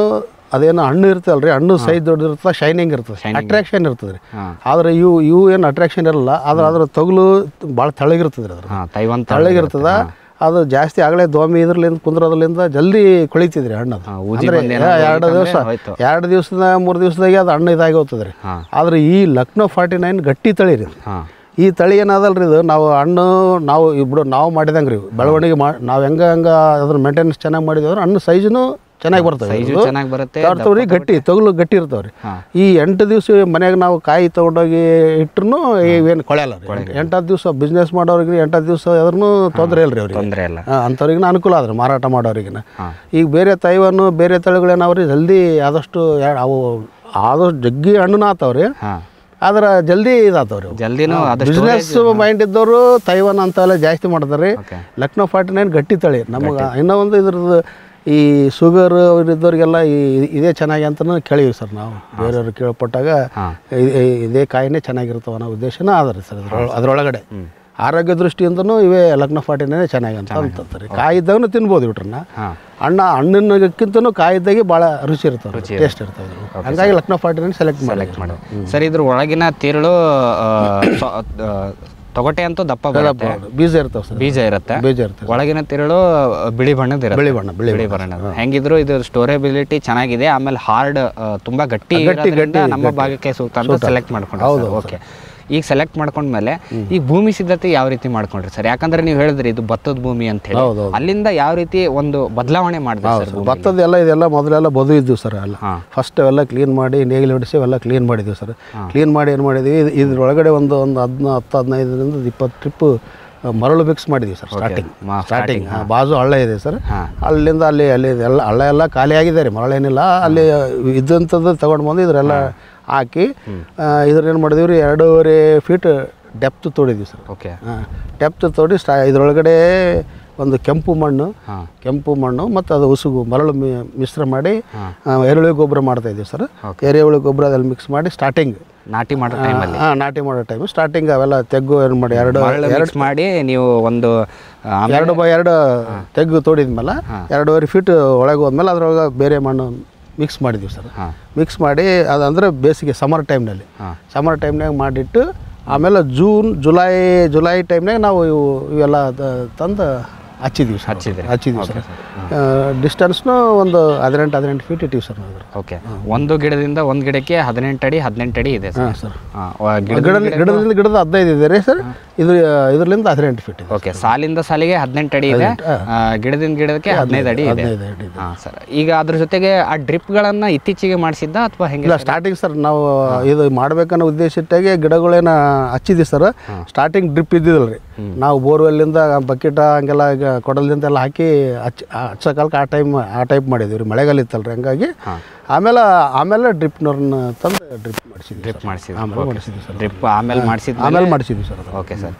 Speaker 3: ಅದೇನೋ ಹಣ್ಣು ಇರ್ತಲ್ರಿ, ಹಣ್ಣು ಸೈಜ್ ದೊಡ್ಡದಿರ್ತದೆ, ಶೈನಿಂಗ್ ಇರ್ತದೆ, ಅಟ್ರಾಕ್ಷನ್ ಇರ್ತದೆ ರೀ. ಆದ್ರೆ ಇವು ಇವು ಏನು ಅಟ್ರಾಕ್ಷನ್ ಇರಲ್ಲ, ಆದ್ರೆ ಅದ್ರ ತೊಗಲು ಭಾಳ ತೆಳಗಿರ್ತದೆ ರೀ. ಅದ್ರ
Speaker 2: ತೈವಾನ್
Speaker 3: ತೆಳಗಿರ್ತದ, ಅದು ಜಾಸ್ತಿ ಆಗಲೇ ದ್ವಾಮಿ ಇದ್ರಲಿಂದ ಕುಂದ್ರೋದ್ರಲಿಂದ ಜಲ್ದಿ ಕೊಳಿತಿದ್ರಿ ಹಣ್ಣು. ಅದು ಎರಡು ದಿವಸ ಎರಡು ದಿವಸದ ಮೂರು ದಿವಸದಾಗೆ ಅದು ಹಣ್ಣು ಇದಾಗಿ ಹೋಗ್ತದೆ ರೀ. ಆದ್ರೆ ಈ ಲಕ್ನೋ ಫಾರ್ಟಿ ನೈನ್ ಗಟ್ಟಿ ತಳಿ ರೀ. ಈ ತಳಿ ಏನದಲ್ರಿ, ಇದು ನಾವು ಹಣ್ಣು ನಾವು ಇಬ್ರು ನಾವು ಮಾಡಿದಂಗೆ ರೀ, ಬೆಳವಣಿಗೆ ಮಾಡಿ ನಾವು ಹೆಂಗೆ ಹಂಗೆ ಅದ್ರ ಮೇಂಟೆನೆನ್ಸ್ ಚೆನ್ನಾಗಿ ಮಾಡಿದ್ವಿ ಅಂದ್ರೆ ಹಣ್ಣು ಸೈಜ್ನು ಚೆನ್ನಾಗಿ ಬರ್ತವೆ,
Speaker 2: ಚೆನ್ನಾಗಿ ಬರುತ್ತೆ,
Speaker 3: ಬರ್ತವ್ರಿ, ಗಟ್ಟಿ ತೊಗಲು ಗಟ್ಟಿ ಇರ್ತಾವ್ರಿ. ಈ ಎಂಟು ದಿವಸ ಮನೆಯಾಗ ನಾವು ಕಾಯಿ ತೊಗೊಂಡೋಗಿ ಇಟ್ರು ಇವೇನು ಕೊಳೆಯಲ್ಲ ರೀ. ಎಂಟತ್ತು ದಿವಸ ಬಿಸ್ನೆಸ್ ಮಾಡೋರಿಗೆ ಎಂಟತ್ತು ದಿವಸ ಅದ್ರೂ ತೊಂದರೆ ಇಲ್ಲ ರೀ ಅವ್ರಿಗೆ, ತೊಂದರೆ ಇಲ್ಲ, ಅಂಥವ್ರಿಗಿನ ಅನುಕೂಲ ಆದ್ರಿ ಮಾರಾಟ ಮಾಡೋರಿಗಿನ. ಈಗ ಬೇರೆ ತೈವಾನು ಬೇರೆ ತಳಿಗಳೇನಾವ್ರಿ ಜಲ್ದಿ ಆದಷ್ಟು ಅವು ಆದಷ್ಟು ಜಗ್ಗಿ ಹಣ್ಣುನ ಆತಾವ್ರಿ, ಆದ್ರೆ ಜಲ್ದಿ ಇದಾತವ್ರಿ.
Speaker 2: ಜಲ್ದಿನೂ
Speaker 3: ಬಿಸ್ನೆಸ್ ಮೈಂಡ್ ಇದ್ದವರು ತೈವಾನ್ ಅಂತೆಲ್ಲ ಜಾಸ್ತಿ ಮಾಡ್ತಾರೆ. ಲಕ್ನೋ ಫಾರ್ಟಿ ನೈನ್ ಗಟ್ಟಿ ತಳಿ. ನಮಗೆ ಇನ್ನೂ ಒಂದು ಇದ್ರದ್ದು ಈ ಶುಗರ್ ಇದ್ದವ್ರಿಗೆಲ್ಲ ಇದೇ ಚೆನ್ನಾಗಿ ಅಂತಲೂ ಕೇಳಿವಿ ಸರ್ ನಾವು. ಬೇರೆಯವ್ರು ಕೇಳ್ಪಟ್ಟಾಗ ಇದೇ ಕಾಯಿನೇ ಚೆನ್ನಾಗಿರ್ತಾವ ಅನ್ನೋ ಉದ್ದೇಶನ ಆದ್ರಿ ಸರ್. ಅದ್ರ ಅದರೊಳಗಡೆ ಆರೋಗ್ಯ ದೃಷ್ಟಿಯಿಂದನೂ ಇವೇ ಲಕ್ನೋ ಫಾರ್ಟಿ ನೈನ್ ಚೆನ್ನಾಗಿ ಅಂತ ಅಂತಂತಾರೆ. ಕಾಯಿದ್ದಾಗೂ ತಿನ್ಬೋದು ಬಿಟ್ರನ್ನ, ಹಣ್ಣ ಹಣ್ಣಿನಕ್ಕಿಂತನೂ ಕಾಯಿದ್ದಾಗೆ ಭಾಳ ರುಚಿ ಇರ್ತವೆ, ಟೇಸ್ಟ್ ಇರ್ತವೆ. ಹಂಗಾಗಿ Lucknow forty nine select select ಮಾಡಿ
Speaker 2: ಸರ್. ಇದ್ರ ಒಳಗಿನ ತಿರುಳು ತೊಗಟೆ ಅಂತೂ ದಪ್ಪ ಬರುತ್ತೆ,
Speaker 3: ಬೀಜ ಇರ್ತಾವೆ ಸರ್,
Speaker 2: ಬೀಜ ಇರುತ್ತೆ,
Speaker 3: ಬೀಜ ಇರ್ತವೆ.
Speaker 2: ಒಳಗಿನ ತಿರುಳು ಬಿಳಿ ಬಣ್ಣದ ಇರುತ್ತೆ,
Speaker 3: ಬಿಳಿ ಬಣ್ಣ ಬಿಳಿ
Speaker 2: ಬಿಳಿ ಬಣ್ಣ. ಹೆಂಗಿದ್ರು ಇದು ಸ್ಟೋರೇಬಿಲಿಟಿ ಚೆನ್ನಾಗಿದೆ, ಆಮೇಲೆ ಹಾರ್ಡ್ ತುಂಬಾ ಗಟ್ಟಿ ಗಟ್ಟಿ ನಮ್ಮ ಭಾಗಕ್ಕೆ ಸೂಕ್ತ ಅಂತ ಸೆಲೆಕ್ಟ್ ಮಾಡ್ಕೊಂಡು. ಹೌದು, ಓಕೆ ಈಗ ಸೆಲೆಕ್ಟ್ ಮಾಡ್ಕೊಂಡ್ಮೇಲೆ ಈಗ ಭೂಮಿ ಸಿದ್ಧತೆ ಯಾವ ರೀತಿ ಮಾಡ್ಕೊಂಡ್ರಿ ಸರ್? ಯಾಕಂದ್ರೆ ನೀವು ಹೇಳಿದ್ರಿ ಇದು ಭತ್ತದ ಭೂಮಿ ಅಂತ ಹೇಳಿ, ಅಲ್ಲಿಂದ ಯಾವ ರೀತಿ ಒಂದು ಬದಲಾವಣೆ ಮಾಡಿದ್ರಿ ಸರ್?
Speaker 3: ಭತ್ತದ ಎಲ್ಲ ಇದೆಲ್ಲ ಮೊದಲೆಲ್ಲ ಬದು ಇದ್ವು ಸರ್. ಎಲ್ಲ ಫಸ್ಟ್ ಅವೆಲ್ಲ ಕ್ಲೀನ್ ಮಾಡಿ ನೇಗಿಲು ಹೊಡಿಸಿ ಅವೆಲ್ಲ ಕ್ಲೀನ್ ಮಾಡಿದ್ವಿ ಸರ್. ಕ್ಲೀನ್ ಮಾಡಿ ಏನು ಮಾಡಿದ್ವಿ, ಇದ್ರೊಳಗಡೆ ಒಂದು ಒಂದು ಹದಿನ ಹತ್ತು ಹದಿನೈದರಿಂದ ಇಪ್ಪತ್ತು ಟ್ರಿಪ್ ಮರಳು ಮಿಕ್ಸ್ ಮಾಡಿದ್ವಿ ಸರ್. ಸ್ಟಾರ್ಟಿಂಗ್ ಸ್ಟಾರ್ಟಿಂಗ್ ಬಾಜು ಹಳ್ಳ ಇದೆ ಸರ್, ಅಲ್ಲಿಂದ ಅಲ್ಲಿ ಅಲ್ಲಿ ಎಲ್ಲ ಹಳ್ಳ ಎಲ್ಲ ಖಾಲಿ ಆಗಿದೆ ರೀ, ಮರಳೇನಿಲ್ಲ. ಅಲ್ಲಿ ಇದ್ದಂಥದ್ದು ತೊಗೊಂಡು ಬಂದು ಇದರೆಲ್ಲ ಹಾಕಿ ಇದ್ರ ಏನು ಮಾಡಿದೀವಿ ರೀ, ಎರಡೂವರೆ ಫೀಟ್ ಡೆಪ್ತ್ ತೋಡಿದ್ವಿ ಸರ್.
Speaker 2: ಓಕೆ,
Speaker 3: ಡೆಪ್ತ್ ತೋಡಿ ಸ್ಟಾ ಇದ್ರೊಳಗಡೆ ಒಂದು ಕೆಂಪು ಮಣ್ಣು ಕೆಂಪು ಮಣ್ಣು ಮತ್ತು ಅದು ಉಸುಗು ಮರಳು ಮಿಶ್ರ ಮಾಡಿ ಎರೆಹುಳಿ ಗೊಬ್ಬರ ಮಾಡ್ತಾಯಿದ್ದೀವಿ ಸರ್. ಎರೆಹುಳಿ ಗೊಬ್ಬರ ಅದ್ರಲ್ಲಿ ಮಿಕ್ಸ್ ಮಾಡಿ ಸ್ಟಾರ್ಟಿಂಗ್
Speaker 2: ನಾಟಿ ಮಾಡೋ ಟೈಮಲ್ಲಿ
Speaker 3: ಹಾಂ ನಾಟಿ ಮಾಡೋ ಟೈಮ್ ಸ್ಟಾರ್ಟಿಂಗ್ ಅವೆಲ್ಲ ತೆಗ್ಗು ಏನು ಮಾಡಿ ಎರಡು
Speaker 2: ಎರಡು ಮಾಡಿ ನೀವು ಒಂದು
Speaker 3: ಎರಡು ಬೈ ಎರಡು ತೆಗ್ಗು ತೋಡಿದ್ಮೇಲೆ ಎರಡೂವರೆ ಫೀಟ್ ಒಳಗೆ ಹೋದ್ಮೇಲೆ ಅದ್ರೊಳಗೆ ಬೇರೆ ಮಣ್ಣು ಮಿಕ್ಸ್ ಮಾಡಿದ್ದೀವಿ ಸರ್. ಮಿಕ್ಸ್ ಮಾಡಿ ಅದಂದರೆ ಬೇಸಿಗೆ ಸಮರ್ ಟೈಮ್ನಲ್ಲಿ ಸಮರ್ ಟೈಮ್ನಾಗ ಮಾಡಿಟ್ಟು ಆಮೇಲೆ ಜೂನ್ ಜುಲೈ ಜುಲೈ ಟೈಮ್ನಾಗ ನಾವು ಇವು ಇವೆಲ್ಲ ತಂದು ಹಚ್ಚಿದ್ದೀವಿ ಸರ್.
Speaker 2: ಹಚ್ಚಿದ್ರಿ
Speaker 3: ಹಚ್ಚಿದ್ದೀವಿ ಸರ್. ಡಿಸ್ಟೆನ್ಸ್ನು ಒಂದು ಹದಿನೆಂಟು ಹದಿನೆಂಟು ಫೀಟ್ ಇಟ್ಟಿವಿ ಸರ್ ನಾವು.
Speaker 2: ಓಕೆ, ಒಂದು ಗಿಡದಿಂದ ಒಂದು ಗಿಡಕ್ಕೆ ಹದಿನೆಂಟು ಅಡಿ ಹದಿನೆಂಟು ಅಡಿ ಇದೆ
Speaker 3: ಹಾಂ ಸರ್. ಗಿಡದಲ್ಲಿ ಗಿಡದಿಂದ ಗಿಡದ ಹದಿನೈದು ಇದೆ ರೀ ಸರ್, ಇದು ಇದರಿಂದ ಹದಿನೆಂಟು ಫೀಟ್ ಇದೆ.
Speaker 2: ಓಕೆ, ಸಾಲಿಂದ ಸಾಲಿಗೆ ಹದಿನೆಂಟು ಅಡಿ ಇದೆ, ಗಿಡದಿಂದ ಗಿಡಕ್ಕೆ ಹದಿನೈದು ಅಡಿ ಇದೆ. ಹಾಂ ಸರ್. ಈಗ ಅದ್ರ ಜೊತೆಗೆ ಆ ಡ್ರಿಪ್ಗಳನ್ನು ಇತ್ತೀಚೆಗೆ ಮಾಡಿಸಿದ್ದ ಅಥವಾ ಹೆಂಗೆ?
Speaker 3: ಇಲ್ಲ, ಸ್ಟಾರ್ಟಿಂಗ್ ಸರ್ ನಾವು ಇದು ಮಾಡ್ಬೇಕನ್ನೋ ಉದ್ದೇಶ ಇಟ್ಟಾಗೆ ಗಿಡಗಳೇನ ಹಚ್ಚಿದ್ವಿ ಸರ್. ಸ್ಟಾರ್ಟಿಂಗ್ ಡ್ರಿಪ್ ಇದ್ದಿದ್ದಲ್ಲ ರೀ, ನಾವು ಬೋರ್ವೆಲ್ಲಿಂದ ಬಕೆಟ ಹಂಗೆಲ್ಲ ಕೊಡಲಿಂದ ಎಲ್ಲ ಹಾಕಿ ಹಚ್ಚ ಹಚ್ಚೋ ಕಾಲಕ್ಕೆ ಆ ಟೈಮ್ ಆ ಟೈಪ್ ಮಾಡಿದ್ದೀವಿ ರೀ, ಮಳೆಗಾಲ ಇತ್ತಲ್ಲ ರೀ, ಹಂಗಾಗಿ ಆಮೇಲೆ ಆಮೇಲೆ ಡ್ರಿಪ್ನವ್ರನ್ನ ತಂದು ಡ್ರಿಪ್ ಮಾಡಿಸಿದ್ವಿ.
Speaker 2: ಡ್ರಿಪ್ ಮಾಡಿಸಿದ್ವಿ
Speaker 3: ಆಮೇಲೆ ಮಾಡಿಸಿದ್ವಿ ಸರ್.
Speaker 2: ಡ್ರಿಪ್ ಆಮೇಲೆ ಮಾಡಿಸಿದ್ವಿ
Speaker 3: ಆಮೇಲೆ ಮಾಡಿಸಿದ್ವಿ ಸರ್.
Speaker 2: Okay sir.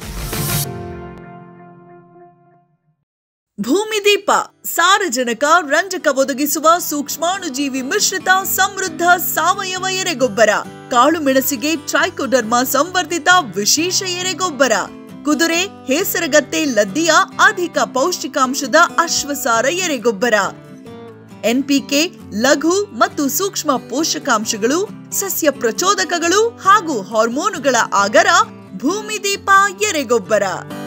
Speaker 4: ಭೂಮಿದೀಪ ಸಾರಜನಕ ರಂಜಕ ಒದಗಿಸುವ ಸೂಕ್ಷ್ಮಾಣುಜೀವಿ ಮಿಶ್ರಿತ ಸಮೃದ್ಧ ಸಾವಯವ ಎರೆಗೊಬ್ಬರ, ಕಾಳು ಮೆಣಸಿಗೆ ಟ್ರೈಕೋಡರ್ಮಾ ಸಂವರ್ಧಿತ ವಿಶೇಷ ಎರೆಗೊಬ್ಬರ, ಕುದುರೆ ಹೇಸರಗತ್ತೆ ಲದ್ದಿಯ ಅಧಿಕ ಪೌಷ್ಟಿಕಾಂಶದ ಅಶ್ವಸಾರ ಎರೆಗೊಬ್ಬರ, ಎನ್ಪಿಕೆ ಲಘು ಮತ್ತು ಸೂಕ್ಷ್ಮ ಪೋಷಕಾಂಶಗಳು, ಸಸ್ಯ ಪ್ರಚೋದಕಗಳು ಹಾಗೂ ಹಾರ್ಮೋನುಗಳ ಆಗರ ಭೂಮಿದೀಪ ಎರೆಗೊಬ್ಬರ.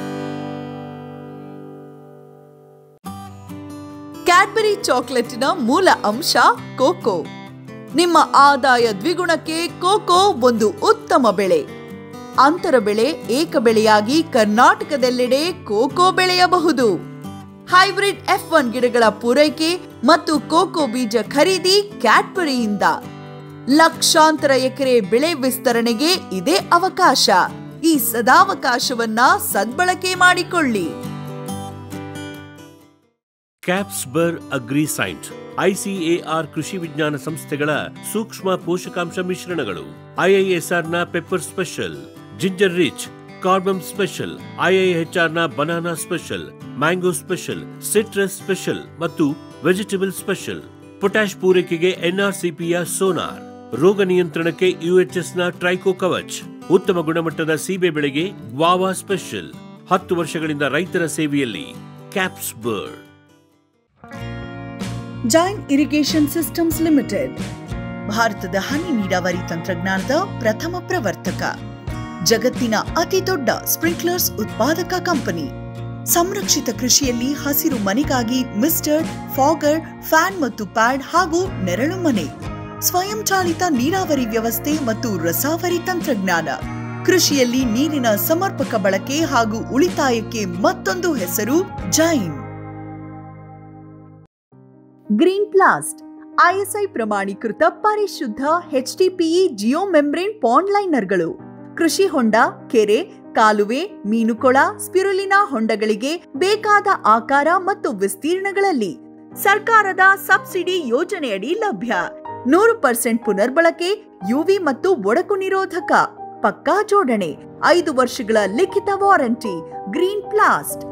Speaker 4: ಕ್ಯಾಡ್ಬರಿ ಚಾಕೊಲೇಟಿನ ಮೂಲ ಅಂಶ ಕೋಕೋ. ನಿಮ್ಮ ಆದಾಯ ದ್ವಿಗುಣಕ್ಕೆ ಕೋಕೋ ಒಂದು ಉತ್ತಮ ಬೆಳೆ. ಅಂತರ ಬೆಳೆ ಏಕ ಬೆಳೆಯಾಗಿ ಕರ್ನಾಟಕದೆಲ್ಲೆಡೆ ಕೋಕೋ ಬೆಳೆಯಬಹುದು. ಹೈಬ್ರಿಡ್ ಎಫ್ ಒನ್ ಗಿಡಗಳ ಪೂರೈಕೆ ಮತ್ತು ಕೋಕೋ ಬೀಜ ಖರೀದಿ ಕ್ಯಾಡ್ಬರಿಯಿಂದ. ಲಕ್ಷಾಂತರ ಎಕರೆ ಬೆಳೆ ವಿಸ್ತರಣೆಗೆ ಇದೇ ಅವಕಾಶ. ಈ ಸದಾವಕಾಶವನ್ನ ಸದ್ಬಳಕೆ ಮಾಡಿಕೊಳ್ಳಿ.
Speaker 1: ಕ್ಯಾಪ್ಸ್ಬರ್ ಅಗ್ರಿಸೈಂಟ್ ಐಸಿಎಆರ್ ಕೃಷಿ ವಿಜ್ಞಾನ ಸಂಸ್ಥೆಗಳ ಸೂಕ್ಷ್ಮ ಪೋಷಕಾಂಶ ಮಿಶ್ರಣಗಳು, ಐಐಎಸ್ಆರ್ ನ ಪೆಪ್ಪರ್ ಸ್ಪೆಷಲ್, ಜಿಂಜರ್ ರಿಚ್, ಕಾರ್ಬಮ್ ಸ್ಪೆಷಲ್, ಐಐಎಚ್ಆರ್ ನ banana special, mango special, citrus special ಮತ್ತು ವೆಜಿಟೇಬಲ್ ಸ್ಪೆಷಲ್. ಪೊಟ್ಯಾಶ್ ಪೂರೈಕೆಗೆ ಎನ್ಆರ್ಸಿಪಿಯ ಸೋನಾರ್, ರೋಗ ನಿಯಂತ್ರಣಕ್ಕೆ ಯುಎಚ್ಎಸ್ ನ ಟ್ರೈಕೋ ಕವಚ್, ಉತ್ತಮ ಗುಣಮಟ್ಟದ ಸೀಬೆ ಬೆಳೆಗೆ ಗ್ವಾವಾ ಸ್ಪೆಷಲ್. ಹತ್ತು ವರ್ಷಗಳಿಂದ ರೈತರ ಸೇವೆಯಲ್ಲಿ ಕ್ಯಾಪ್ಸ್ಬರ್ಡ್.
Speaker 4: ಜೈನ್ ಇರಿಗೇಷನ್ ಸಿಸ್ಟಮ್ಸ್ ಲಿಮಿಟೆಡ್ ಭಾರತದ ಹನಿ ನೀರಾವರಿ ತಂತ್ರಜ್ಞಾನದ ಪ್ರಥಮ ಪ್ರವರ್ತಕ, ಜಗತ್ತಿನ ಅತಿ ದೊಡ್ಡ ಸ್ಪ್ರಿಂಕ್ಲರ್ಸ್ ಉತ್ಪಾದಕ ಕಂಪನಿ. ಸಂರಕ್ಷಿತ ಕೃಷಿಯಲ್ಲಿ ಹಸಿರು ಮನೆಗಾಗಿ ಮಿಸ್ಟರ್, ಫಾಗರ್, ಫ್ಯಾನ್ ಮತ್ತು ಪ್ಯಾಡ್ ಹಾಗೂ ನೆರಳು ಮನೆ, ಸ್ವಯಂ ಚಾಲಿತ ನೀರಾವರಿ ವ್ಯವಸ್ಥೆ ಮತ್ತು ರಸಾವರಿ ತಂತ್ರಜ್ಞಾನ. ಕೃಷಿಯಲ್ಲಿ ನೀರಿನ ಸಮರ್ಪಕ ಬಳಕೆ ಹಾಗೂ ಉಳಿತಾಯಕ್ಕೆ ಮತ್ತೊಂದು ಹೆಸರು ಜೈನ್. ಗ್ರೀನ್ ಪ್ಲಾಸ್ಟ್ ಐಎಸ್ಐ ಪ್ರಮಾಣೀಕೃತ ಪರಿಶುದ್ಧ ಎಚ್ಡಿಪಿಇ ಜಿಯೋ ಮೆಂಬ್ರೇನ್ ಪಾಂಡ್ ಲೈನರ್ಗಳು. ಕೃಷಿ ಹೊಂಡ, ಕೆರೆ, ಕಾಲುವೆ, ಮೀನುಕೊಳ, ಸ್ಪಿರುಲಿನಾ ಹೊಂಡಗಳಿಗೆ ಬೇಕಾದ ಆಕಾರ ಮತ್ತು ವಿಸ್ತೀರ್ಣಗಳಲ್ಲಿ ಸರ್ಕಾರದ ಸಬ್ಸಿಡಿ ಯೋಜನೆಯಡಿ ಲಭ್ಯ. ನೂರು ಪರ್ಸೆಂಟ್ ಪುನರ್ಬಳಕೆ, ಯುವಿ ಮತ್ತು ಒಡಕು ನಿರೋಧಕ, ಪಕ್ಕಾ ಜೋಡಣೆ, ಐದು ವರ್ಷಗಳ ಲಿಖಿತ ವಾರಂಟಿ. ಗ್ರೀನ್ ಪ್ಲಾಸ್ಟ್.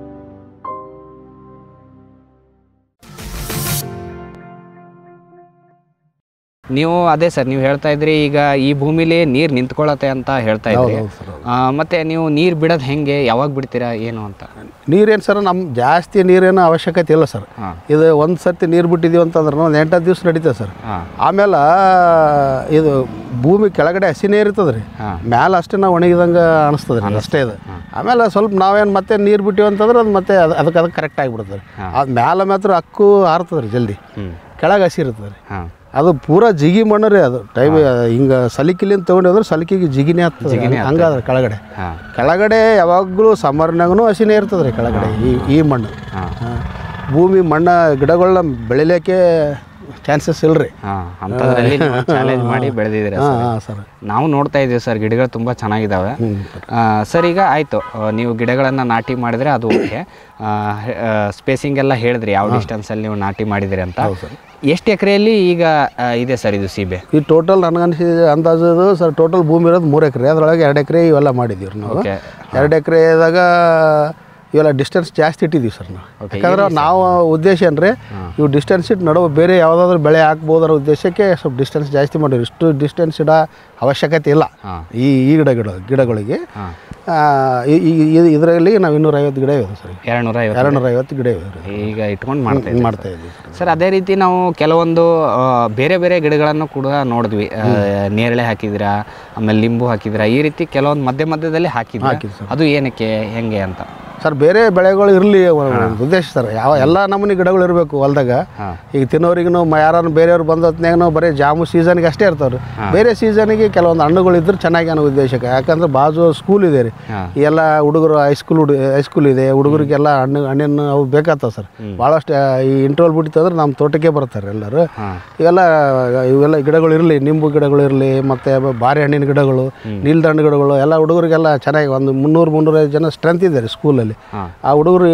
Speaker 2: ನೀವು ಅದೇ ಸರ್, ನೀವು ಹೇಳ್ತಾ ಇದ್ರಿ ಈಗ ಈ ಭೂಮಿಲಿ ನೀರು ನಿಂತ್ಕೊಳ್ಳತ್ತೆ ಅಂತ ಹೇಳ್ತಾ ಇದ್ರಿ. ಮತ್ತೆ ನೀವು ನೀರು ಬಿಡೋದು ಹೆಂಗೆ, ಯಾವಾಗ ಬಿಡ್ತೀರಾ ಏನು ಅಂತ?
Speaker 3: ನೀರೇನು ಸರ್, ನಮ್ಮ ಜಾಸ್ತಿ ನೀರೇನು ಅವಶ್ಯಕತೆ ಇಲ್ಲ ಸರ್. ಇದು ಒಂದು ಸರ್ತಿ ನೀರು ಬಿಟ್ಟಿದ್ದೀವಿ ಅಂತಂದ್ರೆ ಒಂದು ಎಂಟತ್ತು ದಿವಸ ನಡೀತದೆ ಸರ್. ಆಮೇಲೆ ಇದು ಭೂಮಿ ಕೆಳಗಡೆ ಹಸಿನೇ ಇರ್ತದೆ ರೀ, ಮ್ಯಾಲೆ ಅಷ್ಟೇ ನಾವು ಒಣಗಿದಂಗೆ ಅನಿಸ್ತದೆ ರೀ, ಅಷ್ಟೇ ಇದು. ಆಮೇಲೆ ಸ್ವಲ್ಪ ನಾವೇನು ಮತ್ತೆ ನೀರು ಬಿಟ್ಟಿವಿ ಅಂತಂದ್ರೆ ಅದು ಮತ್ತೆ ಅದು ಅದಕ್ಕೆ ಅದಕ್ಕೆ ಕರೆಕ್ಟ್ ಆಗಿಬಿಡ್ತದೆ ರೀ. ಅದು ಮ್ಯಾಲೆ ಮಾತ್ರ ಅಕ್ಕು ಹಾರ್ತದೆ ರೀ, ಜಲ್ದಿ ಕೆಳಗೆ ಹಸಿ ಇರ್ತದೆ ರೀ. ಅದು ಪೂರಾ ಜಿಗಿ ಮಣ್ಣು ರೀ ಅದು ಟೈಮ್ ಹಿಂಗೆ ಸಲಿಕಿಲಿಂದ ತೊಗೊಂಡಿದ್ರೆ ಸಲಿಕಿಗೆ ಜಿಗಿನೇ ಆಗ್ತದೆ ಹಂಗಾದ್ರೆ ಕೆಳಗಡೆ ಕೆಳಗಡೆ ಯಾವಾಗಲೂ ಸಮ್ಮರ್ನಾಗೂ ಹಸಿನೇ ಇರ್ತದೆ ರೀ ಕೆಳಗಡೆ ಈ ಈ ಮಣ್ಣು ಭೂಮಿ ಮಣ್ಣು ಗಿಡಗಳನ್ನ ಬೆಳಿಲಿಕ್ಕೆ ಚಾನ್ಸಸ್ ಇಲ್ರಿ.
Speaker 2: ಅಂಥದ್ರಲ್ಲಿ ಚಾಲೆಂಜ್ ಮಾಡಿ ಬೆಳೆದಿದ್ದೀರಾ
Speaker 3: ಸರ್?
Speaker 2: ನಾವು ನೋಡ್ತಾ ಇದ್ದೀವಿ ಸರ್, ಗಿಡಗಳು ತುಂಬ ಚೆನ್ನಾಗಿದ್ದಾವೆ ಸರ್. ಈಗ ಆಯಿತು, ನೀವು ಗಿಡಗಳನ್ನು ನಾಟಿ ಮಾಡಿದರೆ ಅದು ಓಕೆ, ಸ್ಪೇಸಿಂಗ್ ಎಲ್ಲ ಹೇಳಿದ್ರಿ ಯಾವ ಡಿಸ್ಟೆನ್ಸಲ್ಲಿ ನೀವು ನಾಟಿ ಮಾಡಿದಿರಿ ಅಂತ. ಎಷ್ಟು ಎಕರೆಯಲ್ಲಿ ಈಗ ಇದೆ ಸರ್ ಇದು ಸೀಬೆ?
Speaker 3: ಈ ಟೋಟಲ್ ನನಗನ್ಸಿದ ಅಂದಾಜು ಸರ್ ಟೋಟಲ್ ಭೂಮಿ ಇರೋದು ಮೂರು ಎಕರೆ, ಅದರೊಳಗೆ ಎರಡು ಎಕರೆ ಇವೆಲ್ಲ ಮಾಡಿದ್ದೀವಿ ನಾವು. ಎರಡು ಎಕರೆದಾಗ ಇವೆಲ್ಲ ಡಿಸ್ಟೆನ್ಸ್ ಜಾಸ್ತಿ ಇಟ್ಟಿದ್ದೀವಿ ಸರ್ ನಾವು. ಯಾಕಂದ್ರೆ ನಾವು ಉದ್ದೇಶ ಅಂದರೆ ಇವು ಡಿಸ್ಟೆನ್ಸ್ ಇಟ್ಟು ನಡುವೆ ಬೇರೆ ಯಾವುದಾದ್ರೂ ಬೆಳೆ ಹಾಕ್ಬೋದು ಅನ್ನೋ ಉದ್ದೇಶಕ್ಕೆ ಸ್ವಲ್ಪ ಡಿಸ್ಟೆನ್ಸ್ ಜಾಸ್ತಿ ಮಾಡಿವಿ. ಇಷ್ಟು ಡಿಸ್ಟೆನ್ಸ್ ಇಡೋ ಅವಶ್ಯಕತೆ ಇಲ್ಲ ಈ ಈ ಗಿಡ ಗಿಡ ಗಿಡಗಳಿಗೆ. ಇದರಲ್ಲಿ ನಾವು ಇನ್ನೂರೈವತ್ತು ಗಿಡ ಇದೆ ಸರ್,
Speaker 2: ಎರಡುನೂರ
Speaker 3: ಎರಡುನೂರೈವತ್ತು ಗಿಡ ಇದೆ
Speaker 2: ಈಗ ಇಟ್ಕೊಂಡು ಮಾಡ್ತಾ
Speaker 3: ಮಾಡ್ತಾ ಇದ್ದೀವಿ
Speaker 2: ಸರ್. ಅದೇ ರೀತಿ ನಾವು ಕೆಲವೊಂದು ಬೇರೆ ಬೇರೆ ಗಿಡಗಳನ್ನು ಕೂಡ ನೋಡಿದ್ವಿ, ನೇರಳೆ ಹಾಕಿದ್ದೀರಾ, ಆಮೇಲೆ ಲಿಂಬು ಹಾಕಿದ್ದೀರಾ, ಈ ರೀತಿ ಕೆಲವೊಂದು ಮಧ್ಯ ಮಧ್ಯದಲ್ಲಿ ಹಾಕಿದ್ವಿ. ಅದು ಏನಕ್ಕೆ ಹೆಂಗೆ ಅಂತ
Speaker 3: ಸರ್? ಬೇರೆ ಬೆಳೆಗಳು ಇರಲಿ ಉದ್ದೇಶ ಸರ್. ಯಾವ ಎಲ್ಲ ನಮೂನಿ ಗಿಡಗಳು ಇರಬೇಕು ಹೊಲ್ದಾಗ. ಈಗ ತಿನ್ನೋರಿಗೂ ಯಾರು ಬೇರೆಯವ್ರು ಬಂದ ಹೊತ್ನಾಗ ಬರೀ ಜಾಮು ಸೀಸನ್ಗೆ ಅಷ್ಟೇ ಇರ್ತಾವ್ರಿ. ಬೇರೆ ಸೀಸನ್ಗೆ ಕೆಲವೊಂದು ಹಣ್ಣುಗಳು ಇದ್ರೆ ಚೆನ್ನಾಗಿ ಅನ್ನೋ ಉದ್ದೇಶಕ್ಕೆ. ಯಾಕಂದ್ರೆ ಬಾಜು ಸ್ಕೂಲ್ ಇದೆ ರೀ, ಎಲ್ಲ ಹುಡುಗರು ಹೈಸ್ಕೂಲ್ ಹುಡುಗ ಹೈಸ್ಕೂಲ್ ಇದೆ, ಹುಡುಗರಿಗೆಲ್ಲ ಹಣ್ಣು ಹಣ್ಣಿನ ಅವು ಬೇಕಾಗ್ತಾವೆ ಸರ್. ಭಾಳಷ್ಟು ಈ ಇಂಟರ್ವಲ್ ಬಿಟ್ಟಿತ್ತಂದ್ರೆ ನಮ್ಮ ತೋಟಕ್ಕೆ ಬರ್ತಾರೆ ಎಲ್ಲರೂ. ಇವೆಲ್ಲ ಇವೆಲ್ಲ ಗಿಡಗಳು ಇರಲಿ, ನಿಂಬು ಗಿಡಗಳು ಇರಲಿ, ಮತ್ತು ಬಾರೆ ಹಣ್ಣಿನ ಗಿಡಗಳು, ನೀಲ್ದ ಹಣ್ಣು ಗಿಡಗಳು ಎಲ್ಲ ಹುಡುಗರಿಗೆಲ್ಲ ಚೆನ್ನಾಗಿ ಒಂದು ಮುನ್ನೂರು ಮುನ್ನೂರೈದು ಜನ ಸ್ಟ್ರೆಂತ್ ಇದೆ ರೀ ಸ್ಕೂಲಲ್ಲಿ. ಆ ಹುಡುಗರು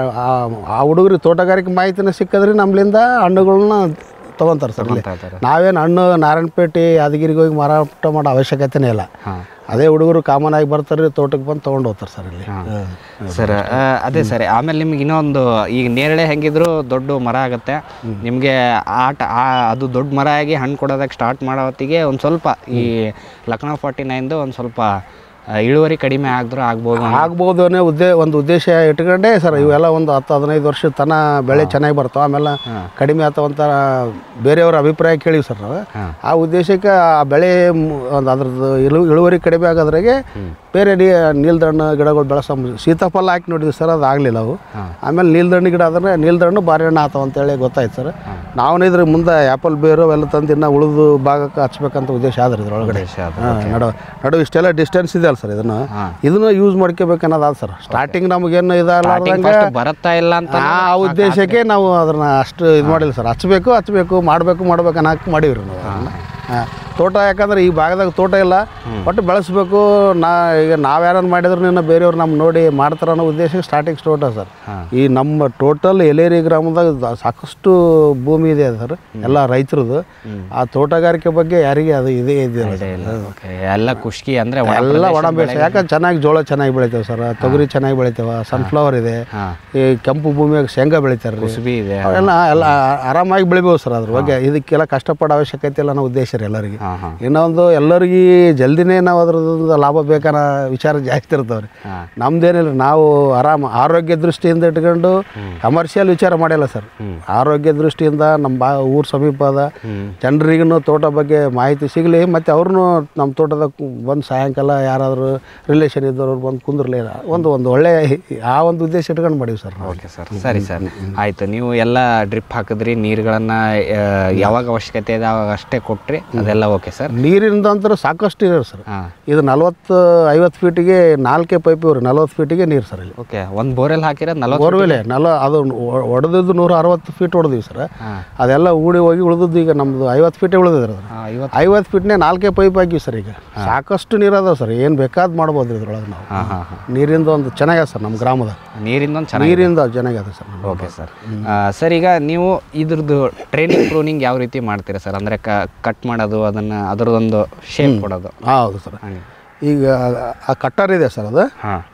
Speaker 3: ಆ ಹುಡುಗರಿಗೆ ತೋಟಗಾರಿಕೆ ಮಾಹಿತಿನ ಸಿಕ್ಕದ್ರಿ ನಮ್ಮಿಂದ ಹಣ್ಣುಗಳನ್ನ ತೊಗೊತಾರೆ ಸರ್. ನಾವೇನು ಹಣ್ಣು ನಾರಾಯಣಪೇಟೆ ಯಾದಗಿರಿಗೆ ಹೋಗಿ ಮಾರಾಟ ಮಾಡೋ ಅವಶ್ಯಕತೆನೇ ಇಲ್ಲ. ಅದೇ ಹುಡುಗರು ಕಾಮನ್ ಆಗಿ ಬರ್ತಾರೆ, ತೋಟಕ್ಕೆ ಬಂದು ತೊಗೊಂಡು ಹೋಗ್ತಾರೆ ಸರ್ ಇಲ್ಲಿ.
Speaker 2: ಸರ್ ಅದೇ ಸರಿ. ಆಮೇಲೆ ನಿಮ್ಗೆ ಇನ್ನೊಂದು, ಈಗ ನೇರಳೆ ಹೆಂಗಿದ್ರು ದೊಡ್ಡ ಮರ ಆಗುತ್ತೆ ನಿಮಗೆ, ಆಟ ಅದು ದೊಡ್ಡ ಮರ ಆಗಿ ಹಣ್ಣು ಕೊಡೋದಕ್ಕೆ ಸ್ಟಾರ್ಟ್ ಮಾಡೋ ಹೊತ್ತಿಗೆ ಒಂದು ಸ್ವಲ್ಪ ಈ ಲಕ್ನೋ ಫಾರ್ಟಿ ನೈನ್ದು ಒಂದು ಸ್ವಲ್ಪ ಇಳುವರಿ ಕಡಿಮೆ ಆಗಿದ್ರು ಆಗ್ಬೋದು
Speaker 3: ಆಗ್ಬೋದು ಅನ್ನೋ ಉದ್ದೇ ಒಂದು ಉದ್ದೇಶ ಇಟ್ಕೊಂಡೆ ಸರ್. ಇವೆಲ್ಲ ಒಂದು ಹತ್ತು ಹದಿನೈದು ವರ್ಷದ ತನ ಬೆಳೆ ಚೆನ್ನಾಗಿ ಬರ್ತಾವೆ, ಆಮೇಲೆ ಕಡಿಮೆ ಆಗ್ತಾವಂತ ಬೇರೆಯವ್ರ ಅಭಿಪ್ರಾಯ ಕೇಳಿವಿ ಸರ್ ನಾವು. ಆ ಉದ್ದೇಶಕ್ಕೆ ಆ ಬೆಳೆ ಒಂದು ಅದ್ರದ್ದು ಇಳು ಇಳುವರಿ ಕಡಿಮೆ ಆಗೋದ್ರಾಗೆ ಬೇರೆ ನೀ ನೀಲ್ದಣ್ಣು ಗಿಡಗಳು ಬೆಳೆಸೋ ಸೀತಾಫಲ ಹಾಕಿ ನೋಡಿದ್ವಿ ಸರ್, ಅದು ಆಗಲಿಲ್ಲ ಅವು. ಆಮೇಲೆ ನೀಲ್ದಣ್ಣು ಗಿಡ ಆದರೆ ನೀಲ್ದಣ್ಣು ಬಾರೆಹಣ್ಣು ಆತಾವ ಅಂತೇಳಿ ಗೊತ್ತಾಯ್ತು ಸರ್. ನಾವು ಇದ್ರ ಮುಂದೆ ಆ್ಯಪಲ್ ಬೇರು ಅವೆಲ್ಲ ತಂದು ಇನ್ನೂ ಉಳಿದು ಭಾಗಕ್ಕೆ ಹಚ್ಬೇಕಂತ ಉದ್ದೇಶ ಆದ್ರೆ ಇದ್ರೊಳಗಡೆ ನಡು ನಡು ಇಷ್ಟೆಲ್ಲ ಡಿಸ್ಟೆನ್ಸ್ ಇದೆ ಸರ್. ಇದನ್ನ ಇದನ್ನ ಯೂಸ್ ಮಾಡ್ಕೋಬೇಕು ಅನ್ನೋದು ಸರ್. ಸ್ಟಾರ್ಟಿಂಗ್ ನಮಗೇನು ಇದಲ್ಲ
Speaker 2: ಬರುತ್ತಾ ಇಲ್ಲ ಅಂತ
Speaker 3: ಆ ಉದ್ದೇಶಕ್ಕೆ ನಾವು ಅದನ್ನ ಅಷ್ಟು ಇದು ಮಾಡಿಲ್ಲ ಸರ್. ಹಚ್ಬೇಕು ಹಚ್ಬೇಕು ಮಾಡಬೇಕು ಮಾಡ್ಬೇಕು ಅನ್ನೋಕೆ ಮಾಡೀವಿ ರೀ ನಾವು ಅದನ್ನು. ತೋಟ ಯಾಕಂದ್ರೆ ಈ ಭಾಗದಾಗ ತೋಟ ಇಲ್ಲ, ಒಟ್ಟು ಬೆಳೆಸ್ಬೇಕು. ನಾ ಈಗ ನಾವು ಯಾರನ್ನು ಮಾಡಿದ್ರು ನಿನ್ನ ಬೇರೆಯವ್ರು ನಮ್ಮ ನೋಡಿ ಮಾಡ್ತಾರೆ ಅನ್ನೋ ಉದ್ದೇಶಕ್ಕೆ ಸ್ಟಾರ್ಟಿಂಗ್ ತೋಟ ಸರ್. ಈ ನಮ್ಮ ಟೋಟಲ್ ಎಲೇರಿ ಗ್ರಾಮದಾಗ ಸಾಕಷ್ಟು ಭೂಮಿ ಇದೆ ಸರ್, ಎಲ್ಲ ರೈತರದು. ಆ ತೋಟಗಾರಿಕೆ ಬಗ್ಗೆ ಯಾರಿಗೆ ಅದು ಇದೇ ಇದೆಯಲ್ಲ
Speaker 2: ಎಲ್ಲ ಖುಷಿ ಅಂದರೆ
Speaker 3: ಎಲ್ಲ ಒಣ ಬೇಸಾಯ. ಯಾಕಂದ್ರೆ ಚೆನ್ನಾಗಿ ಜೋಳ ಚೆನ್ನಾಗಿ ಬೆಳಿತೇವೆ ಸರ್, ತೊಗರಿ ಚೆನ್ನಾಗಿ ಬೆಳಿತೇವೆ, ಸನ್ಫ್ಲವರ್ ಇದೆ, ಈ ಕೆಂಪು ಭೂಮಿಯಾಗ ಶೇಂಗಾ ಬೆಳಿತಾರೆ,
Speaker 2: ಕುಸುಬಿ ಇದೆ,
Speaker 3: ಎಲ್ಲ ಎಲ್ಲ ಆರಾಮಾಗಿ ಬೆಳಿಬೋದು ಸರ್. ಅದ್ರ ಬಗ್ಗೆ ಇದಕ್ಕೆಲ್ಲ ಕಷ್ಟಪಡೋ ಅವಶ್ಯಕತೆ ಇಲ್ಲ ಅನ್ನೋ ಉದ್ದೇಶ ರೀ ಎಲ್ಲರಿಗೆ. ಇನ್ನೊಂದು ಎಲ್ಲರಿಗೆ ಜಲ್ದಿನೇ ನಾವು ಅದ್ರದ್ದು ಲಾಭ ಬೇಕನ್ನೋ ವಿಚಾರ ಜಾಸ್ತಿ ಇರ್ತಾವ್ರಿ. ನಮ್ದೇನಿಲ್ಲ, ನಾವು ಆರಾಮ ಆರೋಗ್ಯ ದೃಷ್ಟಿಯಿಂದ ಇಟ್ಕೊಂಡು ಕಮರ್ಷಿಯಲ್ ವಿಚಾರ ಮಾಡಿಲ್ಲ ಸರ್. ಆರೋಗ್ಯ ದೃಷ್ಟಿಯಿಂದ ನಮ್ಮ ಬಾ ಊರು ಸಮೀಪ ಅದ, ಜನರಿಗೂ ತೋಟ ಬಗ್ಗೆ ಮಾಹಿತಿ ಸಿಗಲಿ, ಮತ್ತು ಅವ್ರನ್ನೂ ನಮ್ಮ ತೋಟದಾಗ ಬಂದು ಸಾಯಂಕಾಲ ಯಾರಾದರೂ ರಿಲೇಷನ್ ಇದ್ದವ್ರು ಬಂದು ಕುಂದ್ರಲಿ, ಒಂದು ಒಂದು ಒಳ್ಳೆ ಆ ಒಂದು ಉದ್ದೇಶ ಇಟ್ಕೊಂಡು ಮಾಡೀವಿ ಸರ್.
Speaker 2: ಓಕೆ ಸರ್, ಸರಿ ಸರ್, ಆಯಿತು. ನೀವು ಎಲ್ಲ ಡ್ರಿಪ್ ಹಾಕಿದ್ರಿ, ನೀರುಗಳನ್ನು ಯಾವಾಗ ಅವಶ್ಯಕತೆ ಇದೆ ಅವಾಗ ಅಷ್ಟೇ ಕೊಟ್ರಿ, ಅದೆಲ್ಲ ಓಕೆ ಸರ್.
Speaker 3: ನೀರಿಂದ ಅಂತರ ಸಾಕಷ್ಟು ಇದೆ ಸರ್. ಇದು ನಲ್ವತ್ತು ಐವತ್ತು ಫೀಟಿಗೆ ನಾಲ್ಕೇ ಪೈಪ್ ಇವ್ರಿ, ನಲ್ವತ್ತು ಫೀಟಿಗೆ ನೀರು ಸರ್ ಇಲ್ಲಿ.
Speaker 2: ಓಕೆ, ಒಂದು ಬೋರೆಲ್ ಹಾಕಿರೋದು ನಲ್ವತ್ತು
Speaker 3: ಬೋರ್ವೆಲೆ ನಲ ಅದು ಹೊಡೆದಿದ್ದು ನೂರ ಅರವತ್ತು ಫೀಟ್ ಹೊಡೆದಿವಿ ಸರ್. ಅದೆಲ್ಲ ಊಡಿ ಹೋಗಿ ಉಳಿದದ್ದು ಈಗ ನಮ್ಮದು ಐವತ್ತು ಫೀಟೇ ಉಳಿದಿದ್ರೆ ಐವತ್ತು ಫೀಟ್ನೇ ನಾಲ್ಕೇ ಪೈಪ್ ಹಾಕಿವಿ ಸರ್. ಈಗ ಸಾಕಷ್ಟು ನೀರು ಅದಾವೆ ಸರ್, ಏನು ಬೇಕಾದ್ ಮಾಡ್ಬೋದು ಇದ್ರೊಳಗೆ ನಾವು. ನೀರಿಂದ ಒಂದು ಚೆನ್ನಾಗಿದೆ ಸರ್ ನಮ್ಮ ಗ್ರಾಮದ
Speaker 2: ನೀರಿಂದ ಒಂದು
Speaker 3: ನೀರಿಂದ ಚೆನ್ನಾಗಿದೆ ಸರ್.
Speaker 2: Okay sir. ಸರ್, ಈಗ ನೀವು ಇದ್ರದ್ದು ಟ್ರೈನಿಂಗ್ ಪ್ರೂನಿಂಗ್ ಯಾವ ರೀತಿ ಮಾಡ್ತೀರಾ ಸರ್? ಅಂದರೆ ಕಟ್ ಮಾಡೋದು, ಅದನ್ನು ಅದರದೊಂದು ಶೇಪ್ ಕೊಡೋದು.
Speaker 3: ಹೌದು ಸರ್. ಈಗ ಆ ಕಟ್ಟರ್ ಇದೆ ಸರ್, ಅದು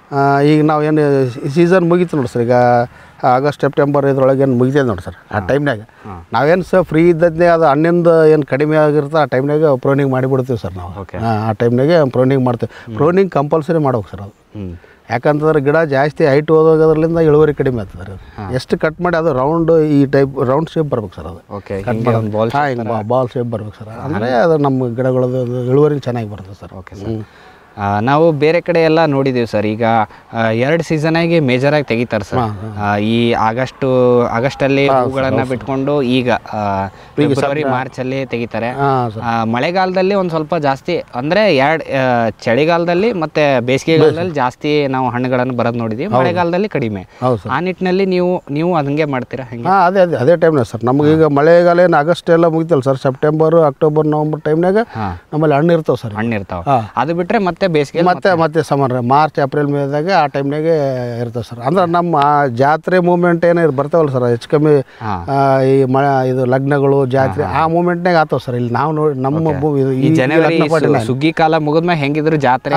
Speaker 3: ಈಗ ನಾವು ಏನು ಸೀಸನ್ ಮುಗೀತು ನೋಡಿ ಸರ್. ಈಗ ಆಗಸ್ಟ್ ಸೆಪ್ಟೆಂಬರ್ ಇದ್ರೊಳಗೆ ಏನು ಮುಗಿತೇವೆ ನೋಡಿ ಸರ್. ಆ ಟೈಮ್ನಾಗ ನಾವೇನು ಸರ್ ಫ್ರೀ ಇದ್ದದ್ನೇ ಅದು ಹಣ್ಣಿಂದ ಏನು ಕಡಿಮೆ ಆಗಿರುತ್ತೆ ಆ ಟೈಮ್ನಾಗೆ ಪ್ರೂನಿಂಗ್ ಮಾಡಿಬಿಡ್ತೀವಿ ಸರ್ ನಾವು. ಆ ಟೈಮ್ನಾಗೆ ಪ್ರೂನಿಂಗ್ ಮಾಡ್ತೀವಿ. ಪ್ರೂನಿಂಗ್ ಕಂಪಲ್ಸರಿ ಮಾಡ್ಬೇಕು ಸರ್ ಅದು. ಯಾಕಂತಂದ್ರೆ ಗಿಡ ಜಾಸ್ತಿ ಹೈಟ್ ಹೋಗೋದ್ರಿಂದ ಇಳುವರಿ ಕಡಿಮೆ ಆಗ್ತದೆ ರೀ. ಎಷ್ಟು ಕಟ್ ಮಾಡಿ ಅದು ರೌಂಡ್ ಈ ಟೈಪ್ ರೌಂಡ್ ಶೇಪ್ ಬರ್ಬೇಕು ಸರ್. ಅದು ಬಾಲ್ ಶೇಪ್ ಬರ್ಬೇಕು ಸರ್. ಅಂದರೆ ಅದು ನಮ್ಮ ಗಿಡಗಳದ್ದು ಇಳುವರಿ ಚೆನ್ನಾಗಿ ಬರ್ತದೆ ಸರ್.
Speaker 2: Okay sir. ನಾವು ಬೇರೆ ಕಡೆ ಎಲ್ಲ ನೋಡಿದ್ದೀವಿ ಸರ್. ಈಗ ಎರಡು ಸೀಸನಾಗಿ ಮೇಜರಾಗಿ ತೆಗಿತಾರೆ ಸರ್. ಈ ಆಗಸ್ಟು ಆಗಸ್ಟಲ್ಲಿ ಹೂಗಳನ್ನು ಬಿಟ್ಕೊಂಡು ಈಗ ಫೆಬ್ರವರಿ ಮಾರ್ಚಲ್ಲಿ ತೆಗಿತಾರೆ. ಮಳೆಗಾಲದಲ್ಲಿ ಒಂದು ಸ್ವಲ್ಪ ಜಾಸ್ತಿ ಅಂದರೆ ಎರಡು ಚಳಿಗಾಲದಲ್ಲಿ ಮತ್ತು ಬೇಸಿಗೆಗಾಲದಲ್ಲಿ ಜಾಸ್ತಿ ನಾವು ಹಣ್ಣುಗಳನ್ನು ಬರೋದು ನೋಡಿದ್ದೀವಿ, ಮಳೆಗಾಲದಲ್ಲಿ ಕಡಿಮೆ. ಆ ನಿಟ್ಟಿನಲ್ಲಿ ನೀವು ನೀವು ಹಂಗೆ ಮಾಡ್ತೀರಾ? ಹೆಂಗೆ?
Speaker 3: ಹಾಂ, ಅದೇ ಅದೇ ಅದೇ ಟೈಮ್ನಾಗ ಸರ್. ನಮ್ಗೆ ಈಗ ಮಳೆಗಾಲ ಏನು ಆಗಸ್ಟ್ ಎಲ್ಲ ಮುಗಿತಲ್ಲ ಸರ್, ಸೆಪ್ಟೆಂಬರ್ ಅಕ್ಟೋಬರ್ ನವಂಬರ್ ಟೈಮ್ನಾಗ ನಮ್ಮಲ್ಲಿ ಹಣ್ಣು ಇರ್ತಾವೆ ಸರ್.
Speaker 2: ಹಣ್ಣು ಇರ್ತಾವೆ. ಅದು ಬಿಟ್ಟರೆ ಮತ್ತೆ ಬೇಸಿಗೆ
Speaker 3: ಮತ್ತೆ ಮತ್ತೆ ಸಮರ್ ಮಾರ್ಚ್ ಏಪ್ರಿಲ್ ಮೇದಾಗ ಆ ಟೈಮ್ನಾಗೆ ಇರ್ತವೆ ಸರ್. ಅಂದ್ರೆ ನಮ್ಮ ಜಾತ್ರೆ ಮೂಮೆಂಟ್ ಏನೋ ಬರ್ತಾವಲ್ಲ ಸರ್, ಹೆಚ್ಚು ಕಮ್ಮಿ ಈ ಮಳೆ ಇದು ಲಗ್ನಗಳು ಜಾತ್ರೆ ಆ ಮೂಮೆಂಟ್ನಾಗ ಆಗ್ತಾವೆ ಸರ್. ಇಲ್ಲಿ ನಾವು ನೋಡಿ ನಮ್ಮ
Speaker 2: ಈ ಜನವರಿ ಸುಗ್ಗಿ ಕಾಲ ಮುಗಿದ್ಮೇಲೆ ಹೆಂಗಿದ್ರು ಜಾತ್ರೆ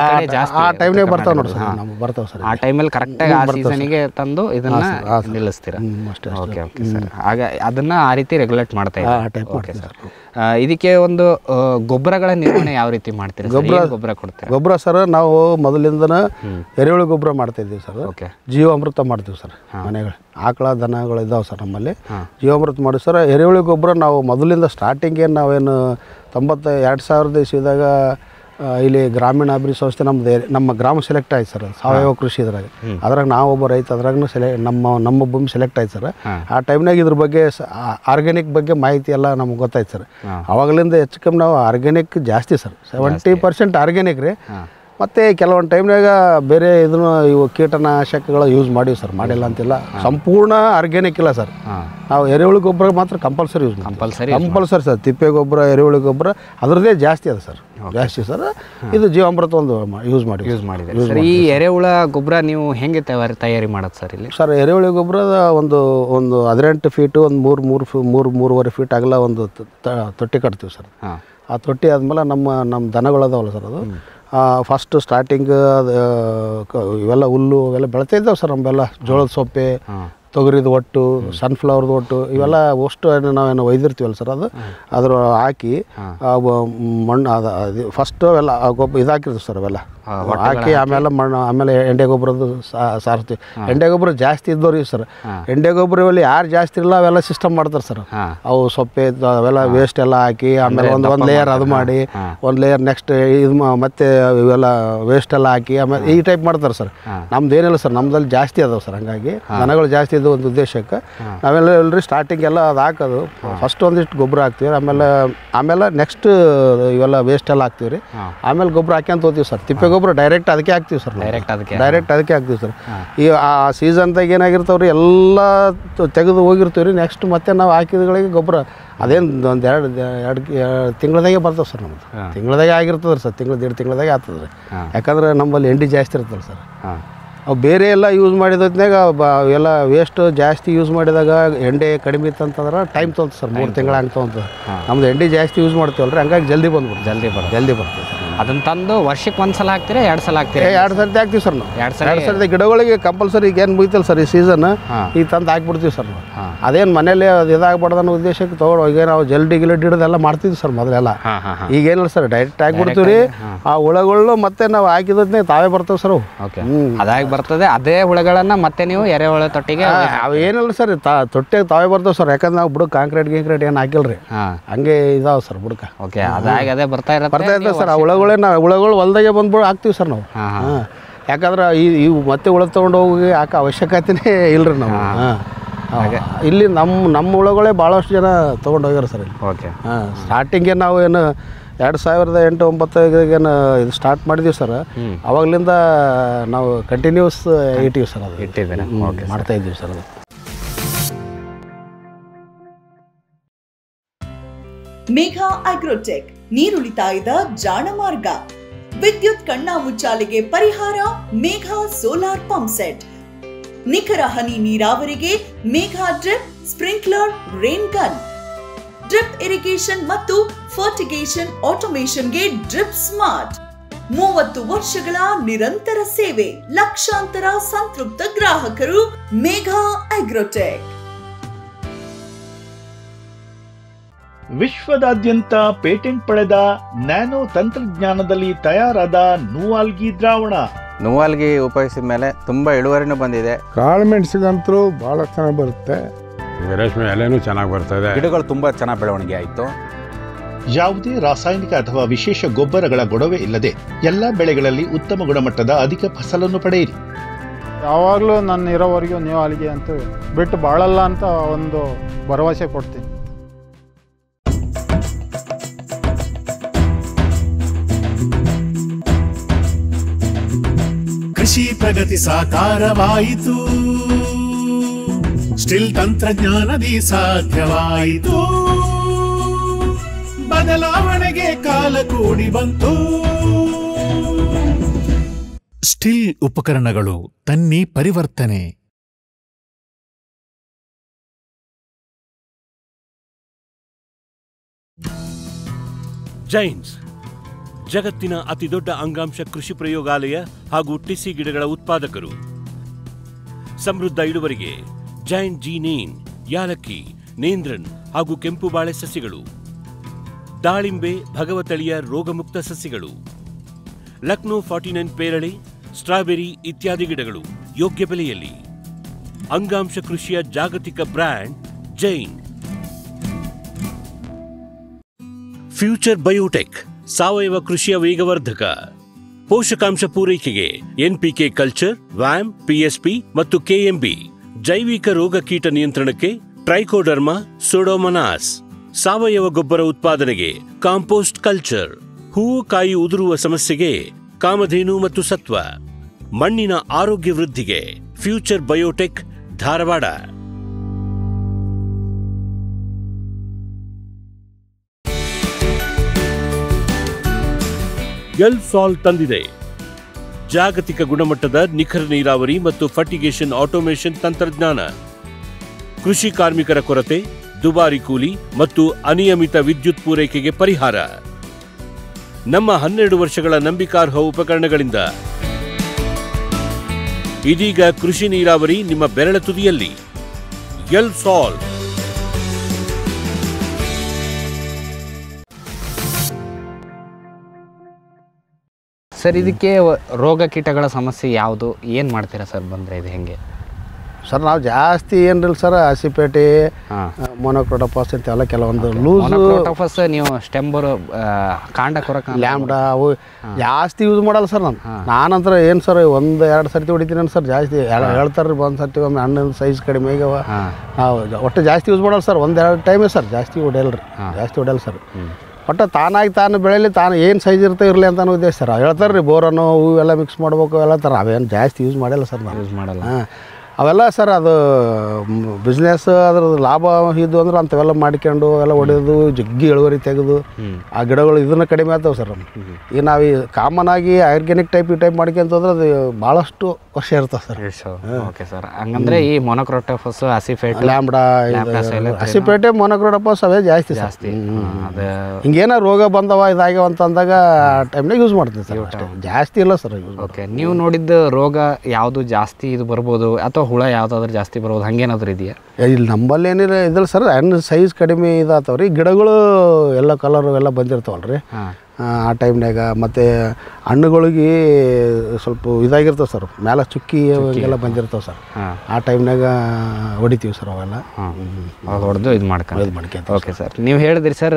Speaker 3: ಆ ಟೈಮ್ನಾಗ ಬರ್ತಾವೆ ನೋಡಿ ಸರ್. ನಮ್ಗೆ ಬರ್ತಾವೆ ಸರ್.
Speaker 2: ಆ ಟೈಮಲ್ಲಿ ಕರೆಕ್ಟಾಗಿ ಆ ಸೀಸನಿಗೆ ತಂದು ಇದನ್ನ ನಿಲ್ಲಿಸ್ತೀರಾ? Okay okay sir. ಆಗ ಅದನ್ನ ಆ ರೀತಿ ರೆಗ್ಯುಲೇಟ್ ಮಾಡ್ತಾ ಇದ್ದಾರೆ. Okay sir. ಇದಕ್ಕೆ ಒಂದು ಗೊಬ್ಬರಗಳ ನಿರ್ವಹಣೆ ಯಾವ ರೀತಿ ಮಾಡ್ತೀರಾ? ಗೊಬ್ಬರ ಗೊಬ್ಬರ ಕೊಡ್ತೀರಾ?
Speaker 3: ಗೊಬ್ಬರ ಸರ್ ನಾವು ಮೊದಲಿಂದನ ಎರೆಹುಳು ಗೊಬ್ಬರ ಮಾಡ್ತಾ ಇದ್ದೀವಿ ಸರ್.
Speaker 2: ಓಕೆ.
Speaker 3: ಜೀವಾಮೃತ ಮಾಡ್ತೀವಿ ಸರ್. ಮನೆಗಳು ಆಕಳ ದನಗಳು ಇದಾವೆ ಸರ್ ನಮ್ಮಲ್ಲಿ. ಜೀವಾಮೃತ ಮಾಡಿ ಸರ್. ಎರೆಹುಳು ಗೊಬ್ಬರ ನಾವು ಮೊದಲಿಂದ ಸ್ಟಾರ್ಟಿಂಗ್ ಏನು ನಾವೇನು ತೊಂಬತ್ತ ಎರಡು ಸಾವಿರದ ಇಸ್ವಿದಾಗ ಇಲ್ಲಿ ಗ್ರಾಮೀಣ ಅಭಿವೃದ್ಧಿ ಸಂಸ್ಥೆ ನಮ್ಮದು ನಮ್ಮ ಗ್ರಾಮ ಸೆಲೆಕ್ಟ್ ಆಯ್ತು ಸರ್ ಸಾವಯವ ಕೃಷಿ ಇದ್ರಾಗ. ಅದ್ರಾಗ ನಾವೊಬ್ಬ ರೈತ ಅದ್ರಾಗೂ ಸೆಲೆ ನಮ್ಮ ನಮ್ಮ ಭೂಮಿ ಸೆಲೆಕ್ಟ್ ಆಯ್ತು ಸರ್. ಆ ಟೈಮ್ನಾಗ ಇದ್ರ ಬಗ್ಗೆ ಆರ್ಗ್ಯಾನಿಕ್ ಬಗ್ಗೆ ಮಾಹಿತಿ ಎಲ್ಲ ನಮ್ಗೆ ಗೊತ್ತಾಯ್ತು ಸರ್. ಅವಾಗಲಿಂದ ಹೆಚ್ಚು ಕಮ್ಮಿ ನಾವು ಆರ್ಗ್ಯಾನಿಕ್ ಜಾಸ್ತಿ ಸರ್, ಸೆವೆಂಟಿ ಪರ್ಸೆಂಟ್ ಆರ್ಗ್ಯಾನಿಕ್ ರೀ. ಮತ್ತು ಕೆಲವೊಂದು ಟೈಮ್ನಾಗ ಬೇರೆ ಇದನ್ನು ಇವು ಕೀಟನಾಶಕಗಳು ಯೂಸ್ ಮಾಡೀವಿ ಸರ್, ಮಾಡಿಲ್ಲ ಅಂತಿಲ್ಲ. ಸಂಪೂರ್ಣ ಆರ್ಗ್ಯಾನಿಕ್ ಇಲ್ಲ ಸರ್. ನಾವು ಎರೆಹುಳು ಗೊಬ್ಬರ ಮಾತ್ರ compulsory use
Speaker 2: compulsory
Speaker 3: compulsory sir. ತಿಪ್ಪೆ ಗೊಬ್ಬರ ಎರೆಹುಳು ಗೊಬ್ಬರ ಅದರದ್ದೇ ಜಾಸ್ತಿ ಅದ ಸರ್, ಜಾಸ್ತಿ ಸರ್. ಇದು ಜೀವಾಮೃತ ಒಂದು ಯೂಸ್ ಮಾಡಿ
Speaker 2: ಯೂಸ್ ಮಾಡಿದೆ. ಈ ಎರೆಹುಳ ಗೊಬ್ಬರ ನೀವು ಹೆಂಗೆ ತಯಾರಿ ತಯಾರಿ ಮಾಡೋದು ಸರ್ ಇಲ್ಲಿ?
Speaker 3: ಸರ್ ಎರೆಹುಳು ಗೊಬ್ಬರದ ಒಂದು ಒಂದು ಹದಿನೆಂಟು ಫೀಟು ಒಂದು ಮೂರು ಮೂರು ಫೀ ಮೂರು ಮೂರುವರೆ ಫೀಟ್ ಆಗಲ್ಲ ಒಂದು ತೊಟ್ಟಿ ಕಟ್ತೀವಿ ಸರ್. ಆ ತೊಟ್ಟಿ ಆದಮೇಲೆ ನಮ್ಮ ನಮ್ಮ ದನಗಳದಾವಲ್ಲ ಸರ್, ಅದು ಫಸ್ಟ್ ಸ್ಟಾರ್ಟಿಂಗ್ ಅದು ಇವೆಲ್ಲ ಹುಲ್ಲು ಅವೆಲ್ಲ ಬೆಳಿತಾ ಇದ್ದಾವೆ ಸರ್. ನಮ್ಮೆಲ್ಲ ಜೋಳದ ಸೊಪ್ಪೆ, ತೊಗರಿದು ಒಟ್ಟು, ಸನ್ಫ್ಲವರ್ದು ಒಟ್ಟು ಇವೆಲ್ಲ ಅಷ್ಟು ನಾವೇನು ಒಯ್ದಿರ್ತೀವಲ್ಲ ಸರ್, ಅದು ಅದ್ರ ಹಾಕಿ ಮಣ್ಣು ಅದು ಫಸ್ಟು ಅವೆಲ್ಲ ಗೊಬ್ಬರ ಇದು ಹಾಕಿರ್ತೀವಿ ಸರ್. ಅವೆಲ್ಲ ಹಾಕಿ ಆಮೇಲೆ ಮಣ್ಣು ಆಮೇಲೆ ಎಂಡೆ ಗೊಬ್ಬರದ್ದು ಸಾರಿಸ್ತೀವಿ. ಎಂಡೆ ಗೊಬ್ಬರ ಜಾಸ್ತಿ ಇದ್ದವ್ರಿಗೆ ಸರ್, ಎಂಡೆ ಗೊಬ್ಬರ ಇವೆಲ್ಲ ಯಾರು ಜಾಸ್ತಿ ಇಲ್ಲ ಅವೆಲ್ಲ ಸಿಸ್ಟಮ್ ಮಾಡ್ತಾರೆ ಸರ್. ಅವು ಸೊಪ್ಪೆ ಅವೆಲ್ಲ ವೇಸ್ಟ್ ಎಲ್ಲ ಹಾಕಿ ಆಮೇಲೆ ಒಂದು ಒಂದು ಲೇಯರ್ ಅದು ಮಾಡಿ ಒಂದು ಲೇಯರ್ ನೆಕ್ಸ್ಟ್ ಇದು ಮತ್ತೆ ಇವೆಲ್ಲ ವೇಸ್ಟ್ ಎಲ್ಲ ಹಾಕಿ ಆಮೇಲೆ ಈ ಟೈಪ್ ಮಾಡ್ತಾರೆ ಸರ್. ನಮ್ದು ಏನಿಲ್ಲ ಸರ್, ನಮ್ದಲ್ಲಿ ಜಾಸ್ತಿ ಅದಾವೆ ಸರ್. ಹಂಗಾಗಿ ದನಗಳು ಜಾಸ್ತಿ ಇದ್ದು ಒಂದು ಉದ್ದೇಶಕ್ಕೆ ನಾವೆಲ್ಲ ಎಲ್ರಿ ಸ್ಟಾರ್ಟಿಂಗ್ ಎಲ್ಲ ಅದು ಹಾಕೋದು ಫಸ್ಟ್ ಒಂದಿಷ್ಟು ಗೊಬ್ಬರ ಹಾಕ್ತೀವಿ. ಆಮೇಲೆ ಆಮೇಲೆ ನೆಕ್ಸ್ಟ್ ಇವೆಲ್ಲ ವೇಸ್ಟ್ ಎಲ್ಲ ಹಾಕ್ತೀವಿ ರೀ. ಆಮೇಲೆ ಗೊಬ್ಬರ ಹಾಕ್ಯಂತ ಹೋಗ್ತೀವಿ ಸರ್. ತಿಪ್ಪೆ ಗೊಬ್ಬರ ಡೈರೆಕ್ಟ್ ಅದಕ್ಕೆ ಹಾಕ್ತೀವಿ ಸರ್.
Speaker 2: ಡೈರೆಕ್ಟ್ ಅದಕ್ಕೆ
Speaker 3: ಡೈರೆಕ್ಟ್ ಅದಕ್ಕೆ ಹಾಕ್ತೀವಿ ಸರ್. ಈ ಆ ಸೀಸನ್ದಾಗ ಏನಾಗಿರ್ತಾವ್ರಿ ಎಲ್ಲ ತೆಗೆದು ಹೋಗಿರ್ತೀವಿ ರೀ. ನೆಕ್ಸ್ಟ್ ಮತ್ತೆ ನಾವು ಹಾಕಿದಗಳಿಗೆ ಗೊಬ್ಬರ ಅದೇನು ಒಂದು ಎರಡು ಎರಡು ತಿಂಗಳದಾಗೆ ಬರ್ತಾವೆ ಸರ್. ನಮ್ಮದು ತಿಂಗಳದಾಗೆ ಆಗಿರ್ತದೆ ರೀ ಸರ್. ತಿಂಗಳು ಎರಡು ತಿಂಗಳದಾಗೆ ಆಗ್ತದೆ ರೀ. ಯಾಕಂದ್ರೆ ನಮ್ಮಲ್ಲಿ ಎಂಡಿ ಜಾಸ್ತಿ ಇರ್ತಲ್ಲ ಸರ್. ಅವು ಬೇರೆ ಎಲ್ಲ ಯೂಸ್ ಮಾಡಿದಾಗ ಎಲ್ಲ ವೇಸ್ಟ್ ಜಾಸ್ತಿ ಯೂಸ್ ಮಾಡಿದಾಗ ಎಂಡೆ ಕಡಿಮೆ ಇತ್ತಂತಂದ್ರೆ ಟೈಮ್ ತೊಗೊಂತ ಸರ್, ಮೂರು ತಿಂಗಳು ಹಂಗೆ ತೊಗೊಂತ. ನಮ್ದು ಎಂಡಿ ಜಾಸ್ತಿ ಯೂಸ್ ಮಾಡ್ತೀವಲ್ಲ ರೀ, ಹಂಗಾಗಿ ಜಲ್ದಿ ಬಂದ್ಬಿಡ್ತು. ಜಲ್ದಿ ಬರ್ ಜಲ್ದಿ ಬರ್ತದೆ ಸರ್.
Speaker 2: ಅದನ್ನು ತಂದು ವರ್ಷಕ್ಕೆ ಒಂದು ಸಲ ಹಾಕ್ತೀರಾ, ಎರಡು ಸಲ ಹಾಕ್ತೀರಾ?
Speaker 3: ಎರಡು ಸರ್ತಿ ಹಾಕ್ತೀವಿ ಸರ್ ನಾವು. ಎರಡು ಸಲ ಎರಡು ಸರ್ತಿ ಗಿಡಗಳಿಗೆ ಕಂಪಲ್ಸರಿ ಈಗ ಏನು ಮುಗಿತಲ್ಲ ಸರ್ ಈ ಸೀಸನ್, ಈಗ ತಂದು ಹಾಕ್ಬಿಡ್ತೀವಿ ಸರ್ ನಾವು. ಅದೇನು ಮನೇಲಿ ಅದು ಇದಾಗಬಾರ್ದು ಅನ್ನೋ ಉದ್ದೇಶಕ್ಕೆ ತೊಗೊಂಡು ಈಗ ನಾವು ಜಲ್ದಿ ಗಿಲಡಿ ಹಿಡಿದೆಲ್ಲ ಮಾಡ್ತಿದ್ವಿ ಸರ್ ಮೊದಲೆಲ್ಲ. ಈಗೇನಿಲ್ಲ ಸರ್, ಡೈರೆಕ್ಟ್ ಹಾಕ್ಬಿಡ್ತೀವಿ ರೀ. ಆ ಹುಳಗಳು ಮತ್ತೆ ನಾವು ಹಾಕಿದ್ರೆ ತಾವೇ ಬರ್ತವೆ ಸರ್.
Speaker 2: ಓಕೆ, ಅದಾಗಿ ಬರ್ತದೆ. ಅದೇ ಹುಳಗಳನ್ನು ಮತ್ತೆ ನೀವು ಎರೆಹುಳ ತೊಟ್ಟಿಗೆ
Speaker 3: ಅವು ಏನಿಲ್ಲ ಸರ್, ತಾ ತೊಟ್ಟಿಗೆ ತಾವೇ ಬರ್ತವೆ ಸರ್. ಯಾಕಂದ್ರೆ ನಾವು ಬುಡಕ್ಕೆ ಕಾಂಕ್ರೀಟ್ ಗೀಂಕ್ರೀಟ್ ಏನು ಹಾಕಿಲ್ರಿ, ಹಂಗೆ ಇದಾವೆ ಸರ್ ಬುಡಕ್ಕೆ.
Speaker 2: ಓಕೆ, ಅದಾಗಿ ಅದೇ ಬರ್ತಾ ಇರುತ್ತೆ
Speaker 3: ಬರ್ತಾ ಇರ್ತದೆ ಸರ್. ಆ ಹುಳಗಳೇ ನಾವು ಹುಳಗಳು ಹೊಲ್ದಾಗೆ ಬಂದ್ಬಿಡು ಹಾಕ್ತೀವಿ ಸರ್ ನಾವು. ಹಾಂ, ಯಾಕಂದ್ರೆ ಈ ಇವು ಮತ್ತೆ ಹುಳ ತೊಗೊಂಡು ಹೋಗಿ ಹಾಕೋ ಅವಶ್ಯಕತೆನೇ ಇಲ್ಲರಿ ನಾವು. ಹಾಂ, ಇಲ್ಲಿ ನಮ್ಮ ನಮ್ಮ ಹುಳಗಳೇ ಭಾಳಷ್ಟು ಜನ ತೊಗೊಂಡು ಹೋಗ್ಯಾರ ಸರ್ ಇಲ್ಲಿ.
Speaker 2: ಓಕೆ.
Speaker 3: ಹಾಂ, ಸ್ಟಾರ್ಟಿಂಗೆ ನಾವು ಏನು ಎರಡು ಸಾವಿರದ ಎಂಟು ಒಂಬತ್ತೇನು ಇದು ಸ್ಟಾರ್ಟ್ ಮಾಡಿದ್ದೀವಿ ಸರ್. ಅವಾಗಲಿಂದ ನಾವು ಕಂಟಿನ್ಯೂಸ್ ಇಟ್ಟಿವಿ ಸರ್. ಅದು
Speaker 2: ಇಟ್ಟಿದ್ದೀವಿ,
Speaker 3: ಮಾಡ್ತಾ ಇದ್ದೀವಿ ಸರ್. ಅದು
Speaker 4: ಮೇಘ ಅಗ್ರೋಟೆಕ್, ನೀರುಳಿತಾಯದ ಜಾಣ ಮಾರ್ಗ. ವಿದ್ಯುತ್ ಕಣ್ಣಾ ಮುಚ್ಚಾಲೆಗೆ ಪರಿಹಾರ ಮೇಘ ಸೋಲಾರ್ ಪಂಪ್ ಸೆಟ್. ನಿಖರ ಹನಿ ನೀರಾವರಿಗೆ Megha drip, sprinkler, rain gun. Drip irrigation ಮತ್ತು ಫರ್ಟಿಗೇಷನ್ ಆಟೋಮೇಷನ್ಗೆ ಡ್ರಿಪ್ ಸ್ಮಾರ್ಟ್. ಮೂವತ್ತು ವರ್ಷಗಳ ನಿರಂತರ ಸೇವೆ, ಲಕ್ಷಾಂತರ ಸಂತೃಪ್ತ ಗ್ರಾಹಕರು. ಮೇಘ ಅಗ್ರೋಟೆಕ್.
Speaker 5: ವಿಶ್ವದಾದ್ಯಂತ ಪೇಟೆಂಟ್ ಪಡೆದ ನ್ಯಾನೋ ತಂತ್ರಜ್ಞಾನದಲ್ಲಿ ತಯಾರಾದ ನೂವಾಲ್ಗಿ ದ್ರಾವಣ.
Speaker 6: ನೂವಾಲ್ಗಿ ಉಪಯೋಗಿಸಿದ ಮೇಲೆ ತುಂಬಾ ಇಳುವರಿನೂ ಬಂದಿದೆ.
Speaker 7: ಕಾಳು ಮೆಣಸಿಗಂತೂ ಬಹಳ ಚೆನ್ನಾಗಿ ಬರುತ್ತೆ.
Speaker 8: ರೇಷ್ಮೆ ಎಲೆನೂ ಚೆನ್ನಾಗಿ ಬರ್ತದೆ.
Speaker 6: ಗಿಡಗಳು ತುಂಬಾ ಚೆನ್ನಾಗಿ ಬೆಳವಣಿಗೆ ಆಯಿತು.
Speaker 5: ಯಾವುದೇ ರಾಸಾಯನಿಕ ಅಥವಾ ವಿಶೇಷ ಗೊಬ್ಬರಗಳ ಗೊಡವೆ ಇಲ್ಲದೆ ಎಲ್ಲ ಬೆಳೆಗಳಲ್ಲಿ ಉತ್ತಮ ಗುಣಮಟ್ಟದ ಅಧಿಕ ಫಸಲನ್ನು ಪಡೆಯಿರಿ.
Speaker 7: ಯಾವಾಗಲೂ ನನ್ನ ಇರೋವರೆಗೂ ನೀವು ಅಲ್ಲಿಗೆ ಅಂತ ಬಿಟ್ಟು ಬಾಳಲ್ಲ ಅಂತ ಒಂದು ಭರವಸೆ ಕೊಡ್ತೀನಿ.
Speaker 8: ಕೃಷಿ ಪ್ರಗತಿ ಸಾಕಾರವಾಯಿತು, ಸ್ಟಿಲ್ ತಂತ್ರಜ್ಞಾನದಿ ಸಾಧ್ಯವಾಯಿತು, ಬದಲಾವಣೆಗೆ ಕಾಲ ಕೂಡಿ ಬಂತು. ಸ್ಟಿಲ್ ಉಪಕರಣಗಳು ತನ್ನಿ ಪರಿವರ್ತನೆ.
Speaker 1: ಜೈನ್ಸ್ ಜಗತ್ತಿನ ಅತಿದೊಡ್ಡ ಅಂಗಾಂಶ ಕೃಷಿ ಪ್ರಯೋಗಾಲಯ ಹಾಗೂ ಟಿಸಿ ಗಿಡಗಳ ಉತ್ಪಾದಕರು. ಸಮೃದ್ಧ ಇಳುವರಿಗೆ ಜೈನ್ ಜಿ ನೇನ್, ಯಾಲಕ್ಕಿ, ನೇಂದ್ರನ್ ಹಾಗೂ ಕೆಂಪು ಬಾಳೆ ಸಸಿಗಳು, ದಾಳಿಂಬೆ ಭಗವತಳಿಯ ರೋಗಮುಕ್ತ ಸಸಿಗಳು, ಲಕ್ನೋ ಫಾರ್ಟಿ ನೈನ್ ಪೇರಳೆ, ಸ್ಟ್ರಾಬೆರಿ ಇತ್ಯಾದಿ ಗಿಡಗಳು ಯೋಗ್ಯ ಬೆಲೆಯಲ್ಲಿ. ಅಂಗಾಂಶ ಕೃಷಿಯ ಜಾಗತಿಕ ಬ್ರ್ಯಾಂಡ್ ಜೈನ್. ಫ್ಯೂಚರ್ ಬಯೋಟೆಕ್ ಸಾವಯವ ಕೃಷಿಯ ವೇಗವರ್ಧಕ. ಪೋಷಕಾಂಶ ಪೂರೈಕೆಗೆ ಎನ್ಪಿಕೆ ಕಲ್ಚರ್, ವ್ಯಾಮ್, ಪಿಎಸ್ಪಿ ಮತ್ತು ಕೆಎಂಬಿ. ಜೈವಿಕ ರೋಗ ಕೀಟ ನಿಯಂತ್ರಣಕ್ಕೆ ಟ್ರೈಕೋಡರ್ಮಾ, ಸೂಡೋಮನಾಸ್. ಸಾವಯವ ಗೊಬ್ಬರ ಉತ್ಪಾದನೆಗೆ ಕಾಂಪೋಸ್ಟ್ ಕಲ್ಚರ್. ಹೂವು ಕಾಯಿ ಉದುರುವ ಸಮಸ್ಯೆಗೆ ಕಾಮಧೇನು ಮತ್ತು ಸತ್ವ. ಮಣ್ಣಿನ ಆರೋಗ್ಯ ವೃದ್ಧಿಗೆ ಫ್ಯೂಚರ್ ಬಯೋಟೆಕ್, ಧಾರವಾಡ. ಎಲ್ ಸಾಲ್ ತಂದಿದೆ ಜಾಗತಿಕ ಗುಣಮಟ್ಟದ ನಿಖರ ನೀರಾವರಿ ಮತ್ತು ಫರ್ಟಿಗೇಷನ್ ಆಟೋಮೇಷನ್ ತಂತ್ರಜ್ಞಾನ. ಕೃಷಿ ಕಾರ್ಮಿಕರ ಕೊರತೆ, ದುಬಾರಿ ಕೂಲಿ ಮತ್ತು ಅನಿಯಮಿತ ವಿದ್ಯುತ್ ಪೂರೈಕೆಗೆ ಪರಿಹಾರ. ನಮ್ಮ ಹನ್ನೆರಡು ವರ್ಷಗಳ ನಂಬಿಕಾರ್ಹ ಉಪಕರಣಗಳಿಂದ ಇದೀಗ ಕೃಷಿ ನೀರಾವರಿ ನಿಮ್ಮ ಬೆರಳ ತುದಿಯಲ್ಲಿ. ಎಲ್ ಸಾಲ್.
Speaker 2: ಸರ್, ಇದಕ್ಕೆ ರೋಗ ಕೀಟಗಳ ಸಮಸ್ಯೆ ಯಾವುದು, ಏನು ಮಾಡ್ತೀರಾ ಸರ್ ಬಂದರೆ ಇದು ಹೆಂಗೆ?
Speaker 3: ಸರ್ ನಾವು ಜಾಸ್ತಿ ಏನಿಲ್ಲ ಸರ್, ಹಸಿಪೇಟೆ, ಮೊನೊಕ್ರೋಟೋಫಾಸ್ ಅಂತೆಲ್ಲ ಕೆಲವೊಂದು ಲೂಸ್.
Speaker 2: ಮೊನೊಕ್ರೋಟೋಫಾಸ್ ನೀವು ಸ್ಟೆಂಬರ್ ಕಾಂಡ ಕೊರಕ
Speaker 3: ಲ್ಯಾಂಬ್ಡಾ ಅವು ಜಾಸ್ತಿ ಯೂಸ್ ಮಾಡಲ್ಲ ಸರ್. ನಾನು ನಾನಂತರ ಏನು ಸರ್ ಒಂದು ಎರಡು ಸರ್ತಿ ಹೊಡಿತೀನಿ ಸರ್. ಜಾಸ್ತಿ ಹೇಳ್ತಾರೆ ಒಂದು ಸರ್ತಿ ಒಮ್ಮೆ ಹಣ್ಣಿನ ಸೈಜ್ ಕಡಿಮೆ ಆಗ್ಯಾವ. ನಾವು ಒಟ್ಟು ಜಾಸ್ತಿ ಯೂಸ್ ಮಾಡಲ್ಲ ಸರ್. ಒಂದು ಎರಡು ಟೈಮೇ ಸರ್, ಜಾಸ್ತಿ ಹೊಡೆಯಲ್ರಿ, ಜಾಸ್ತಿ ಹೊಡೆಯಲ್ಲ ಸರ್. ಒಟ್ಟು ತಾನಾಗಿ ತಾನು ಬೆಳೆಯಲಿ, ತಾನು ಏನು ಸೈಜ್ ಇರುತ್ತೆ ಇರಲಿ ಅಂತ ಉದ್ದೇಶ ಸರ್. ಹೇಳ್ತಾರೆ ರೀ ಬೋರನ್ನು ಹೂವು ಎಲ್ಲ ಮಿಕ್ಸ್ ಮಾಡ್ಬೇಕು ಎಲ್ಲ ಥರ. ಅವೇನು ಜಾಸ್ತಿ ಯೂಸ್ ಮಾಡಲ್ಲ ಸರ್, ನಾನು
Speaker 2: ಯೂಸ್ ಮಾಡಲ್ಲ.
Speaker 3: ಹಾಂ ಅವೆಲ್ಲ ಸರ್ ಅದು ಬಿಸ್ನೆಸ್ ಅದ್ರದ್ದು ಲಾಭ ಇದ್ದು ಅಂದ್ರೆ ಅಂಥವೆಲ್ಲ ಮಾಡ್ಕೊಂಡು ಎಲ್ಲ ಹೊಡೆಯೋದು, ಜಗ್ಗಿ ಇಳುವರಿ ತೆಗೆದು ಆ ಗಿಡಗಳು ಇದನ್ನ ಕಡಿಮೆ ಆಗ್ತಾವೆ ಸರ್. ಈಗ ನಾವು ಈ ಕಾಮನ್ ಆಗಿ ಆರ್ಗ್ಯಾನಿಕ್ ಟೈಪ್ ಈ ಟೈಪ್ ಮಾಡ್ಕೊಂತಂದ್ರೆ ಅದು ಭಾಳಷ್ಟು ವರ್ಷ ಇರ್ತದೆ ಸರ್.
Speaker 2: ಓಕೆ ಸರ್, ಹಂಗಂದ್ರೆ ಈ monocrotophos, acephate,
Speaker 3: lambda, acephate, monocrotophos ಅವೇ ಜಾಸ್ತಿ ಜಾಸ್ತಿ. ಹಿಂಗೇನೋ ರೋಗ ಬಂದವ ಇದಾಗ್ಯಾವ ಅಂತಂದಾಗ ಆ ಟೈಮ್ನಾಗ ಯೂಸ್ ಮಾಡ್ತೀವಿ ಸರ್, ಅಷ್ಟೇ, ಜಾಸ್ತಿ ಇಲ್ಲ ಸರ್.
Speaker 2: ಓಕೆ, ನೀವು ನೋಡಿದ್ದು ರೋಗ ಯಾವುದು ಜಾಸ್ತಿ ಇದು ಬರ್ಬೋದು ಅಥವಾ ಹುಳ ಯಾವುದಾದ್ರೂ ಜಾಸ್ತಿ ಬರ್ಬೋದು, ಹಂಗೇನಾದ್ರೂ ಇದೆಯಾ?
Speaker 3: ಇಲ್ಲಿ ನಮ್ಮಲ್ಲಿ ಏನಿಲ್ಲ ಇದಿಲ್ಲ ಸರ್. ಹಣ್ಣು ಸೈಜ್ ಕಡಿಮೆ ಇದಾಗ್ತಾವ್ರಿ, ಗಿಡಗಳು ಎಲ್ಲ ಕಲರು ಎಲ್ಲ ಬಂದಿರ್ತಾವಲ್ರಿ ಆ ಟೈಮ್ನಾಗ. ಮತ್ತು ಹಣ್ಣುಗಳಿಗೆ ಸ್ವಲ್ಪ ಇದಾಗಿರ್ತವೆ ಸರ್, ಮೇಲೆ ಚುಕ್ಕಿ ಎಲ್ಲ ಬಂದಿರ್ತಾವೆ ಸರ್. ಆ ಟೈಮ್ನಾಗ ಹೊಡಿತೀವಿ ಸರ್ ಅವೆಲ್ಲ.
Speaker 2: ಹೊಡೆದು ಇದು ಮಾಡ್ಕೊಂಡು ಇದು ಮಾಡ್ಕೊಂಡು. ಓಕೆ ಸರ್, ನೀವು ಹೇಳಿದ್ರಿ ಸರ್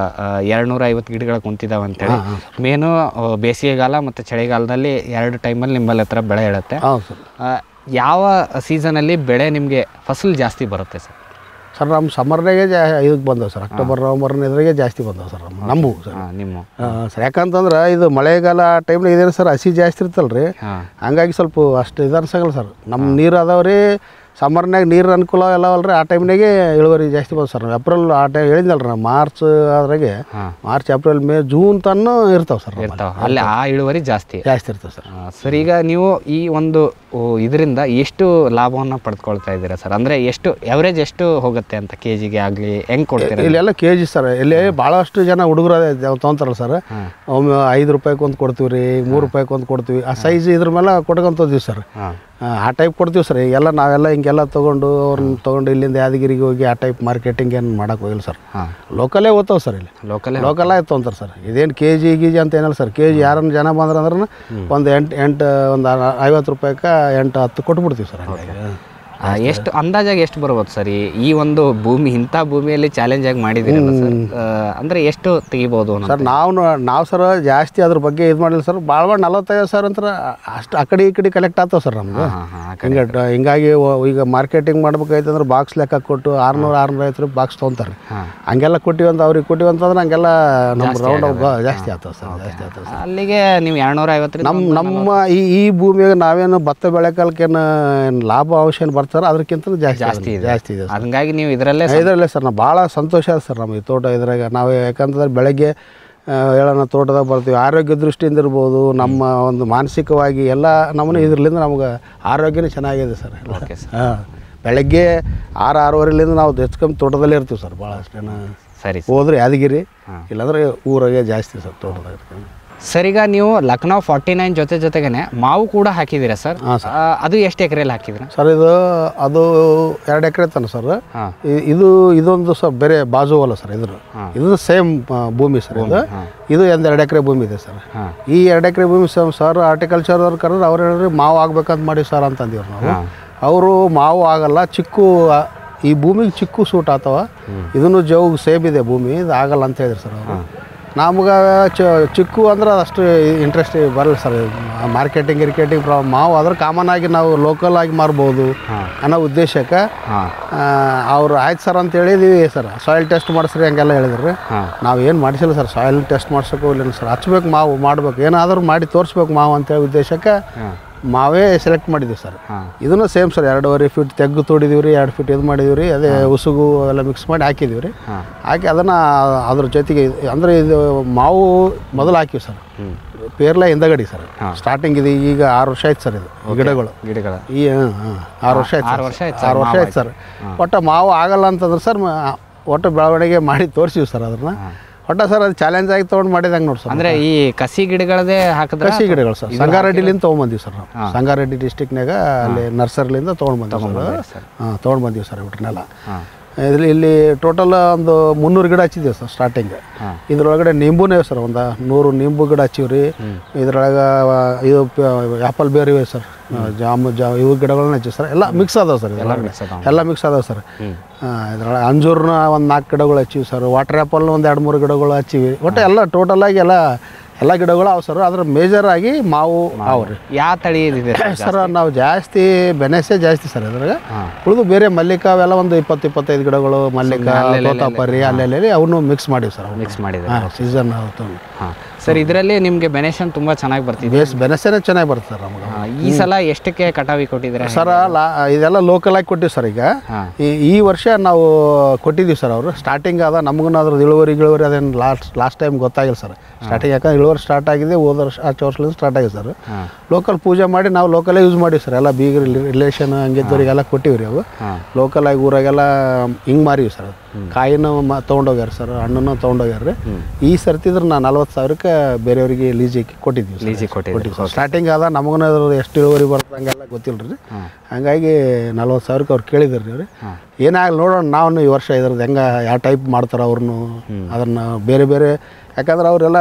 Speaker 2: ಎರಡು ನೂರ ಐವತ್ತು ಗಿಡಗಳು ಕುಂತಿದ್ದಾವೆ ಅಂತೇಳಿ. ಮೇನು ಬೇಸಿಗೆಗಾಲ ಮತ್ತು ಚಳಿಗಾಲದಲ್ಲಿ ಎರಡು ಟೈಮಲ್ಲಿ ನಿಮ್ಮಲ್ಲಿ ಹತ್ರ ಬೆಳೆ ಹೇಳುತ್ತೆ.
Speaker 3: ಹೌದು ಸರ್.
Speaker 2: ಯಾವ ಸೀಸನಲ್ಲಿ ಬೆಳೆ ನಿಮಗೆ ಫಸಲು ಜಾಸ್ತಿ ಬರುತ್ತೆ ಸರ್?
Speaker 3: ಸರ್ ನಮ್ಮ ಸಮ್ಮರ್ನಾಗೆ ಜಾ ಇದಕ್ಕೆ ಬಂದವು ಸರ್, ಅಕ್ಟೋಬರ್ ನವಂಬರ್ನ ಇದ್ರಾಗೆ ಜಾಸ್ತಿ ಬಂದವು ಸರ್ ನಮ್ಮವು ಸರ್.
Speaker 2: ನಿಮ್ಮ
Speaker 3: ಸರ್ ಯಾಕಂತಂದ್ರೆ ಇದು ಮಳೆಗಾಲ ಟೈಮ್ನಾಗ ಇದೇನು ಸರ್, ಹಸಿ ಜಾಸ್ತಿ ಇರ್ತಲ್ಲ ರೀ, ಹಂಗಾಗಿ ಸ್ವಲ್ಪ ಅಷ್ಟು ಇದು ಅನ್ಸಂಗಲ್ಲ ಸರ್. ನಮ್ಮ ನೀರು ಅದಾವ್ರಿ, ಸಮ್ಮರ್ನಾಗ ನೀರು ಅನುಕೂಲ ಎಲ್ಲ ಅಲ್ರಿ, ಆ ಟೈಮ್ನಾಗೆ ಇಳುವರಿ ಜಾಸ್ತಿ ಬಂದು ಸರ್. ಏಪ್ರಿಲ್ ಆ ಟೈಮ್ ಹೇಳಿದ್ನಲ್ರಿ ನಾವು, ಮಾರ್ಚ್ ಅದ್ರಾಗೆ ಮಾರ್ಚ್ ಏಪ್ರಿಲ್ ಮೇ ಜೂನ್ ತನಕ ಇರ್ತಾವೆ ಸರ್.
Speaker 2: ಅಲ್ಲಿ ಆ ಇಳುವರಿ ಜಾಸ್ತಿ ಜಾಸ್ತಿ
Speaker 3: ಇರ್ತದೆ ಸರ್.
Speaker 2: ಸರ್, ಈಗ ನೀವು ಈ ಒಂದು ಇದರಿಂದ ಎಷ್ಟು ಲಾಭವನ್ನು ಪಡೆದುಕೊಳ್ತಾ ಇದ್ದೀರಾ ಸರ್? ಅಂದರೆ ಎಷ್ಟು ಎವರೇಜ್ ಎಷ್ಟು ಹೋಗುತ್ತೆ ಅಂತ ಕೆ ಜಿಗೆ ಆಗಲಿ ಹೆಂಗೆ ಕೊಡ್ತೀರಾ?
Speaker 3: ಇಲ್ಲೆಲ್ಲ ಕೆ ಜಿ ಸರ್. ಇಲ್ಲಿ ಭಾಳಷ್ಟು ಜನ ಹುಡುಗರು ತೊಗೊಂತಾರಲ್ಲ ಸರ್, ಒಮ್ಮೆ ಐದು ರೂಪಾಯಿಗೆ ಒಂದು ಕೊಡ್ತೀವಿ ರೀ, ಮೂರು ರೂಪಾಯಿಗೆ ಒಂದು ಕೊಡ್ತೀವಿ. ಆ ಸೈಜ್ ಇದ್ರ ಮೇಲೆ ಕೊಟ್ಕೊಂತೀವಿ ಸರ್. ಆ ಟೈಪ್ ಕೊಡ್ತೀವಿ ಸರ್. ಎಲ್ಲ ನಾವೆಲ್ಲ ಹಿಂಗೆಲ್ಲ ತೊಗೊಂಡು ಅವ್ರನ್ನ ತೊಗೊಂಡು ಇಲ್ಲಿಂದ ಯಾದಗಿರಿಗೆ ಹೋಗಿ ಆ ಟೈಪ್ ಮಾರ್ಕೆಟಿಂಗ್ ಏನು ಮಾಡೋಕೆ ಹೋಗಿಲ್ಲ ಸರ್. ಲೋಕಲೇ ಓದ್ತಾವೆ ಸರ್. ಇಲ್ಲಿ ಲೋಕಲೇ ಲೋಕಲಾಗಿ ತೊಗೊಂತಾರೆ ಸರ್. ಇದೇನು ಕೆ ಜಿ ಗಿ ಜಿ ಅಂತ ಏನಿಲ್ಲ ಸರ್. ಕೆ ಜಿ ಯಾರನ್ನ ಜನ ಬಂದ್ರೆ ಅಂದ್ರೆ ಒಂದು ಎಂಟು ಎಂಟು ಒಂದು ಐವತ್ತು ರೂಪಾಯಿಗೆ ಎಂಟು ಹತ್ತು ಕೊಟ್ಬಿಡ್ತೀವಿ ಸರ್.
Speaker 2: ಎಷ್ಟು ಅಂದಾಜಾಗಿ ಎಷ್ಟು ಬರ್ಬೋದು ಸರ್ ಈ ಈ ಒಂದು ಭೂಮಿ ಇಂಥ ಭೂಮಿಯಲ್ಲಿ ಚಾಲೆಂಜ್ ಆಗಿ ಮಾಡಿದ್ದೀರಲ್ಲ ಸರ್, ಅಂದರೆ ಎಷ್ಟು ತೆಗಿಬೋದು
Speaker 3: ಸರ್? ನಾವು ನಾವು ಸರ್ ಜಾಸ್ತಿ ಅದ್ರ ಬಗ್ಗೆ ಇದು ಮಾಡಿಲ್ಲ ಸರ್. ಭಾಳ ಭಾಳ ನಲವತ್ತೈದು ಸಾವಿರ ಅಂತ ಅಷ್ಟು ಆ ಕಡೆ ಈ ಕಡೆ ಕಲೆಕ್ಟ್ ಆಗ್ತಾವೆ ಸರ್ ನಮ್ಗೆ. ಹಿಂಗೆ ಹಿಂಗಾಗಿ ಈಗ ಮಾರ್ಕೆಟಿಂಗ್ ಮಾಡ್ಬೇಕಾಯ್ತು ಅಂದ್ರೆ ಬಾಕ್ಸ್ ಲೆಕ್ಕ ಕೊಟ್ಟು ಆರುನೂರು ಆರುನೂರ ಐವತ್ತು ರೂಪಾಯಿ ಬಾಕ್ಸ್ ತೊಗೊಂತಾರೆ. ಹಂಗೆಲ್ಲ ಕೊಟ್ಟಿವಿ ಅಂತ ಅವ್ರಿಗೆ ಕೊಟ್ಟಿವಿ ಅಂತಂದ್ರೆ ಹಂಗೆಲ್ಲ ನಮ್ಮ ರೌಂಡ್ ಜಾಸ್ತಿ ಆಗ್ತವೆ ಸರ್, ಜಾಸ್ತಿ ಆಗ್ತವೆ ಸರ್.
Speaker 2: ಅಲ್ಲಿಗೆ ನೀವು ಎರಡುನೂರ ಐವತ್ತು
Speaker 3: ನಮ್ಮ ನಮ್ಮ ಈ ಈ ಭೂಮಿಯಾಗ ನಾವೇನು ಭತ್ತ ಬೆಳೆಕಾಲಕ್ಕೇನು ಲಾಭ ಅಂಶ ಏನು ಬರ್ತಾರೆ ಅದಕ್ಕಿಂತ ಜಾಸ್ತಿ ಜಾಸ್ತಿ ಜಾಸ್ತಿ ಇದೆ.
Speaker 2: ಹಂಗಾಗಿ ನೀವು ಇದರಲ್ಲೇ
Speaker 3: ಇದರಲ್ಲೇ ಸರ್ ನಾವು ಭಾಳ ಸಂತೋಷ ಇದೆ ಸರ್ ನಮಗೆ ತೋಟ ಇದ್ರಾಗ. ನಾವು ಯಾಕಂತಂದ್ರೆ ಬೆಳಗ್ಗೆ ಹೇಳೋಣ ತೋಟದಾಗ ಬರ್ತೀವಿ, ಆರೋಗ್ಯ ದೃಷ್ಟಿಯಿಂದ ಇರ್ಬೋದು, ನಮ್ಮ ಒಂದು ಮಾನಸಿಕವಾಗಿ ಎಲ್ಲ ನಮ್ಮನ್ನು ಇದರಿಂದ ನಮ್ಗೆ ಆರೋಗ್ಯನೇ ಚೆನ್ನಾಗಿದೆ ಸರ್. ಹಾಂ, ಬೆಳಗ್ಗೆ ಆರು ಆರೂವರೆಲಿಂದ ನಾವು ಹೆಚ್ಚು ಕಮ್ಮಿ ತೋಟದಲ್ಲೇ ಇರ್ತೀವಿ ಸರ್. ಭಾಳ ಅಷ್ಟೇನು
Speaker 2: ಸರಿ
Speaker 3: ಹೋದ್ರೆ ಯಾದಗಿರಿ ಇಲ್ಲಾಂದ್ರೆ ಊರಾಗೆ ಜಾಸ್ತಿ ಸರ್ ತೋಟದಾಗ ಇರ್ತೀವಿ.
Speaker 2: ಸರ್ ಈಗ ನೀವು ಲಕ್ನೋ ಫಾರ್ಟಿ ನೈನ್ ಜೊತೆ ಜೊತೆಗೇನೆ ಮಾವು ಕೂಡ ಹಾಕಿದ್ದೀರಾ ಸರ್?
Speaker 3: ಹಾಂ ಸರ್.
Speaker 2: ಅದು ಎಷ್ಟು ಎಕರೆಯಲ್ಲಿ ಹಾಕಿದ್ದೀರಾ
Speaker 3: ಸರ್? ಇದು ಅದು ಎರಡು ಎಕರೆ ತಾನೆ ಸರ್. ಇದು ಇದೊಂದು ಸರ್ ಬೇರೆ ಬಾಜು ಅಲ್ಲ ಸರ್, ಇದ್ರ ಇದು ಸೇಮ್ ಭೂಮಿ ಸರ್. ಇದು ಇದು ಒಂದು ಎರಡು ಎಕರೆ ಭೂಮಿ ಇದೆ ಸರ್. ಈ ಎರಡು ಎಕರೆ ಭೂಮಿ ಸರ್ ಹಾರ್ಟಿಕಲ್ಚರ್ ಅವ್ರು ಕರೆದ್ರೆ ಅವ್ರು ಹೇಳಿದ್ರೆ ಮಾವು ಆಗ್ಬೇಕಂತ ಮಾಡಿ ಸರ್ ಅಂತಂದಿವ್ರು ನಾವು. ಅವರು ಮಾವು ಆಗಲ್ಲ, ಚಿಕ್ಕು ಈ ಭೂಮಿಗೆ ಚಿಕ್ಕು ಸೂಟ್ ಆಗ್ತಾವ, ಇದನ್ನು ಜೋಗ್ ಸೇಬ್ ಇದೆ ಭೂಮಿ, ಇದು ಆಗಲ್ಲ ಅಂತ ಹೇಳಿದ್ರು ಸರ್ ಅವರು. ನಮ್ಗೆ ಚಿಕ್ಕು ಅಂದ್ರೆ ಅಷ್ಟು ಇಂಟ್ರೆಸ್ಟ್ ಬರಲ್ಲ ಸರ್. Marketing ಗಿರ್ಕೆಟಿಂಗ್ problem. ಮಾವು ಆದ್ರೆ ಕಾಮನ್ ಆಗಿ ನಾವು ಲೋಕಲ್ ಆಗಿ ಮಾರ್ಬೋದು ಅನ್ನೋ ಉದ್ದೇಶಕ್ಕೆ ಅವ್ರು ಆಯ್ತು ಸರ್ ಅಂತ ಹೇಳಿದೀವಿ ಸರ್. ಸಾಯಿಲ್ ಟೆಸ್ಟ್ ಮಾಡಿಸ್ರಿ ಹಂಗೆಲ್ಲ ಹೇಳಿದ್ರಿ. ನಾವು ಏನು ಮಾಡಿಸಿಲ್ಲ ಸರ್, ಸಾಯಿಲ್ ಟೆಸ್ಟ್ ಮಾಡ್ಸೋಕೆ ಇಲ್ಲ ಸರ್. ಹಚ್ಬೇಕು ಮಾವು, ಮಾಡ್ಬೇಕು, ಏನಾದರೂ ಮಾಡಿ ತೋರಿಸ್ಬೇಕು ಮಾವು ಅಂತೇಳಿ ಉದ್ದೇಶಕ್ಕೆ ಮಾವೇ ಸೆಲೆಕ್ಟ್ ಮಾಡಿದ್ದೀವಿ ಸರ್. ಇದನ್ನು ಸೇಮ್ ಸರ್, ಎರಡೂವರೆ ಫೀಟ್ ತೆಗ್ಗು ತೋಡಿದೀವಿ ರೀ, ಎರಡು ಫೀಟ್ ಇದು ಮಾಡಿದೀವಿ ರೀ, ಅದೇ ಉಸುಗು ಎಲ್ಲ ಮಿಕ್ಸ್ ಮಾಡಿ ಹಾಕಿದ್ದೀವಿ ರೀ. ಹಾಕಿ ಅದನ್ನು ಅದ್ರ ಜೊತೆಗೆ ಅಂದರೆ ಇದು ಮಾವು ಮೊದಲು ಹಾಕಿವಿ ಸರ್, ಪೇರ್ಲೆ ಹಿಂದಗಡಿ ಸರ್. ಸ್ಟಾರ್ಟಿಂಗ್ ಇದು ಈಗ ಆರು ವರ್ಷ ಆಯ್ತು ಸರ್. ಇದು ಗಿಡಗಳು ಗಿಡಗಳು ಈ ಆರು ವರ್ಷ ಆಯ್ತು ಆರು ವರ್ಷ ಆಯ್ತು ಸರ್. ಒಟ್ಟು ಮಾವು ಆಗಲ್ಲ ಅಂತಂದ್ರೆ ಸರ್ ಒಟ್ಟು ಬೆಳವಣಿಗೆ ಮಾಡಿ ತೋರಿಸಿವಿ ಸರ್. ಅದನ್ನ ಒಟ್ಟ ಸರ್ ಅದು ಚಾಲೆಂಜ್ ಆಗಿ ತೊಗೊಂಡು ಮಾಡಿದಂಗೆ ನೋಡಿ ಸರ್.
Speaker 2: ಅಂದರೆ ಈ ಕಸಿ ಗಿಡಗಳದೇ ಹಾಕಿದ್ರೆ
Speaker 3: ಕಸಿ ಗಿಡಗಳು ಸರ್ ಸಂಗಾರೆಡ್ಡಿಲಿಂದ ತೊಗೊಂಡ್ಬಂದೀವಿ ಸರ್ ನಾವು. ಸಂಗಾರೆಡ್ಡಿ ಡಿಸ್ಟಿಕ್ನಾಗ ಅಲ್ಲಿ ನರ್ಸರಿಲಿಂದ ತೊಗೊಂಡು ಬಂದೀವಿ ಸರ್. ಹಾಂ, ತೊಗೊಂಡು ಬಂದೀವಿ ಸರ್ ಇವ್ರನ್ನೆಲ್ಲ. ಇದ್ರಲ್ಲಿ ಇಲ್ಲಿ ಟೋಟಲ್ ಒಂದು ಮುನ್ನೂರು ಗಿಡ ಹಚ್ಚಿದ್ದೀವಿ ಸರ್ ಸ್ಟಾರ್ಟಿಂಗ್. ಇದ್ರೊಳಗಡೆ ನಿಂಬುನೇ ಸರ್, ಒಂದು ನೂರು ನಿಂಬು ಗಿಡ ಹಚ್ಚಿವಿ ರೀ. ಇದ್ರೊಳಗೆ ಇದು ಆ್ಯಪಲ್ ಬೇರೆ ಇವೆ ಸರ್, ಜಾಮು ಜಾ ಇವು ಗಿಡಗಳನ್ನ ಹಚ್ಚಿವಿ ಸರ್. ಎಲ್ಲ ಮಿಕ್ಸ್ ಅದಾವೆ ಸರ್, ಎಲ್ಲ ಎಲ್ಲ ಮಿಕ್ಸ್ ಅದಾವೆ ಸರ್. ಇದ್ರೊಳಗೆ ಅಂಜೂರ್ನ ಒಂದು ನಾಲ್ಕು ಗಿಡಗಳು ಹಚ್ಚಿವಿ ಸರ್. ವಾಟರ್ ಆ್ಯಪಲ್ನ ಒಂದು ಎರಡು ಮೂರು ಗಿಡಗಳು ಹಚ್ಚಿವಿ. ಒಟ್ಟು ಎಲ್ಲ ಟೋಟಲಾಗಿ ಎಲ್ಲ ಎಲ್ಲ ಗಿಡಗಳು ಅವು ಸರ್. ಅದ್ರ ಮೇಜರ್ ಆಗಿ ಮಾವು ಅವು ರೀ.
Speaker 2: ಯಾವ ತಳಿ ಇದೆ
Speaker 3: ಸರ್? ನಾವು ಜಾಸ್ತಿ ಬೆನೆಸೆ ಜಾಸ್ತಿ ಸರ್. ಇದ್ರಾಗ ಉಳಿದು ಬೇರೆ ಮಲ್ಲಿಕ ಅವೆಲ್ಲ ಒಂದು ಇಪ್ಪತ್ತು ಇಪ್ಪತ್ತೈದು ಗಿಡಗಳು, ಮಲ್ಲಿಕ, ತೋತಾಪರಿ ಅಲ್ಲೆಲ್ಲಿ ಅವನು ಮಿಕ್ಸ್ ಮಾಡಿವಿ ಸರ್.
Speaker 2: ಮಿಕ್ಸ್ ಮಾಡಿದ್ರೆ
Speaker 3: ಸೀಸನ್
Speaker 2: ಸರ್. ಇದರಲ್ಲಿ ನಿಮಗೆ ಬೆನೆಷನ್ ತುಂಬ ಚೆನ್ನಾಗಿ ಬರ್ತಿದೆ.
Speaker 3: ಬೇಸ್ ಬೆನೆಸೇನೆ ಚೆನ್ನಾಗಿ ಬರ್ತದೆ ಸರ್ ನಮ್ಗೆ.
Speaker 2: ಈ ಸಲ ಎಷ್ಟಕ್ಕೆ ಕಟಾವಿ ಕೊಟ್ಟಿದ್ದೀರಾ
Speaker 3: ಸರ್? ಲಾ ಇದೆಲ್ಲ ಲೋಕಲ್ ಆಗಿ ಕೊಟ್ಟಿವಿ ಸರ್. ಈಗ ಈ ವರ್ಷ ನಾವು ಕೊಟ್ಟಿದ್ದೀವಿ ಸರ್. ಅವರು ಸ್ಟಾರ್ಟಿಂಗ್ ಅದ ನಮಗೂ ಅದ್ರದ್ದು ಇಳುವರಿ ಇಳುವರಿ ಅದೇನು ಲಾಸ್ಟ್ ಲಾಸ್ಟ್ ಟೈಮ್ ಗೊತ್ತಾಗಿಲ್ಲ ಸರ್. ಸ್ಟಾರ್ಟಿಂಗ್ ಯಾಕಂದ್ರೆ ಇಳುವರಿ ಸ್ಟಾರ್ಟ್ ಆಗಿದೆ, ಹೋದ ವರ್ಷ ಹತ್ತು ವರ್ಷದಿಂದ ಸ್ಟಾರ್ಟ್ ಆಗಿದೆ ಸರ್. ಲೋಕಲ್ ಪೂಜೆ ಮಾಡಿ ನಾವು ಲೋಕಲೇ ಯೂಸ್ ಮಾಡಿವಿ ಸರ್. ಎಲ್ಲ ಬೀಗ ರಿಲೇಷನ್ ಹಂಗಿದ್ದವರಿಗೆಲ್ಲ ಕೊಟ್ಟಿವಿ ರೀ. ಅವು ಲೋಕಲ್ ಆಗಿ ಊರಾಗೆಲ್ಲ ಹಿಂಗೆ ಮಾರಿವಿ ಸರ್. ಕಾಯಿನೂ ತೊಗೊಂಡೋಗ್ಯಾರ ಸರ್, ಹಣ್ಣನ್ನು ತೊಗೊಂಡೋಗ್ಯಾರ ರೀ. ಈ ಸರ್ತಿದ್ರೆ ನಾನು ನಲ್ವತ್ತು ಸಾವಿರಕ್ಕೆ ಬೇರೆಯವ್ರಿಗೆ ಲೀಜಿಗೆ ಕೊಟ್ಟಿದ್ವಿ
Speaker 2: ಲೀಜಿಗೆ ಕೊಟ್ಟಿದ್ವಿ
Speaker 3: ಸರ್. ಸ್ಟಾರ್ಟಿಂಗ್ ಅದ ನಮಗೂ ಎಷ್ಟು ಇಳುವರಿ ಬರ್ತದೆ ಹಂಗೆಲ್ಲ ಗೊತ್ತಿಲ್ಲ ರೀ. ಹಂಗಾಗಿ ನಲ್ವತ್ತು ಸಾವಿರಕ್ಕೆ ಅವ್ರು ಕೇಳಿದ್ರು ರೀ. ಅವ್ರು ಏನಾಗಲಿ ನೋಡೋಣ, ನಾವು ಈ ವರ್ಷ ಇದ್ರದ್ದು ಹೆಂಗೆ ಯಾವ ಟೈಪ್ ಮಾಡ್ತಾರೆ ಅವ್ರನ್ನು ಅದನ್ನು ಬೇರೆ ಬೇರೆ. ಯಾಕಂದ್ರೆ ಅವರೆಲ್ಲ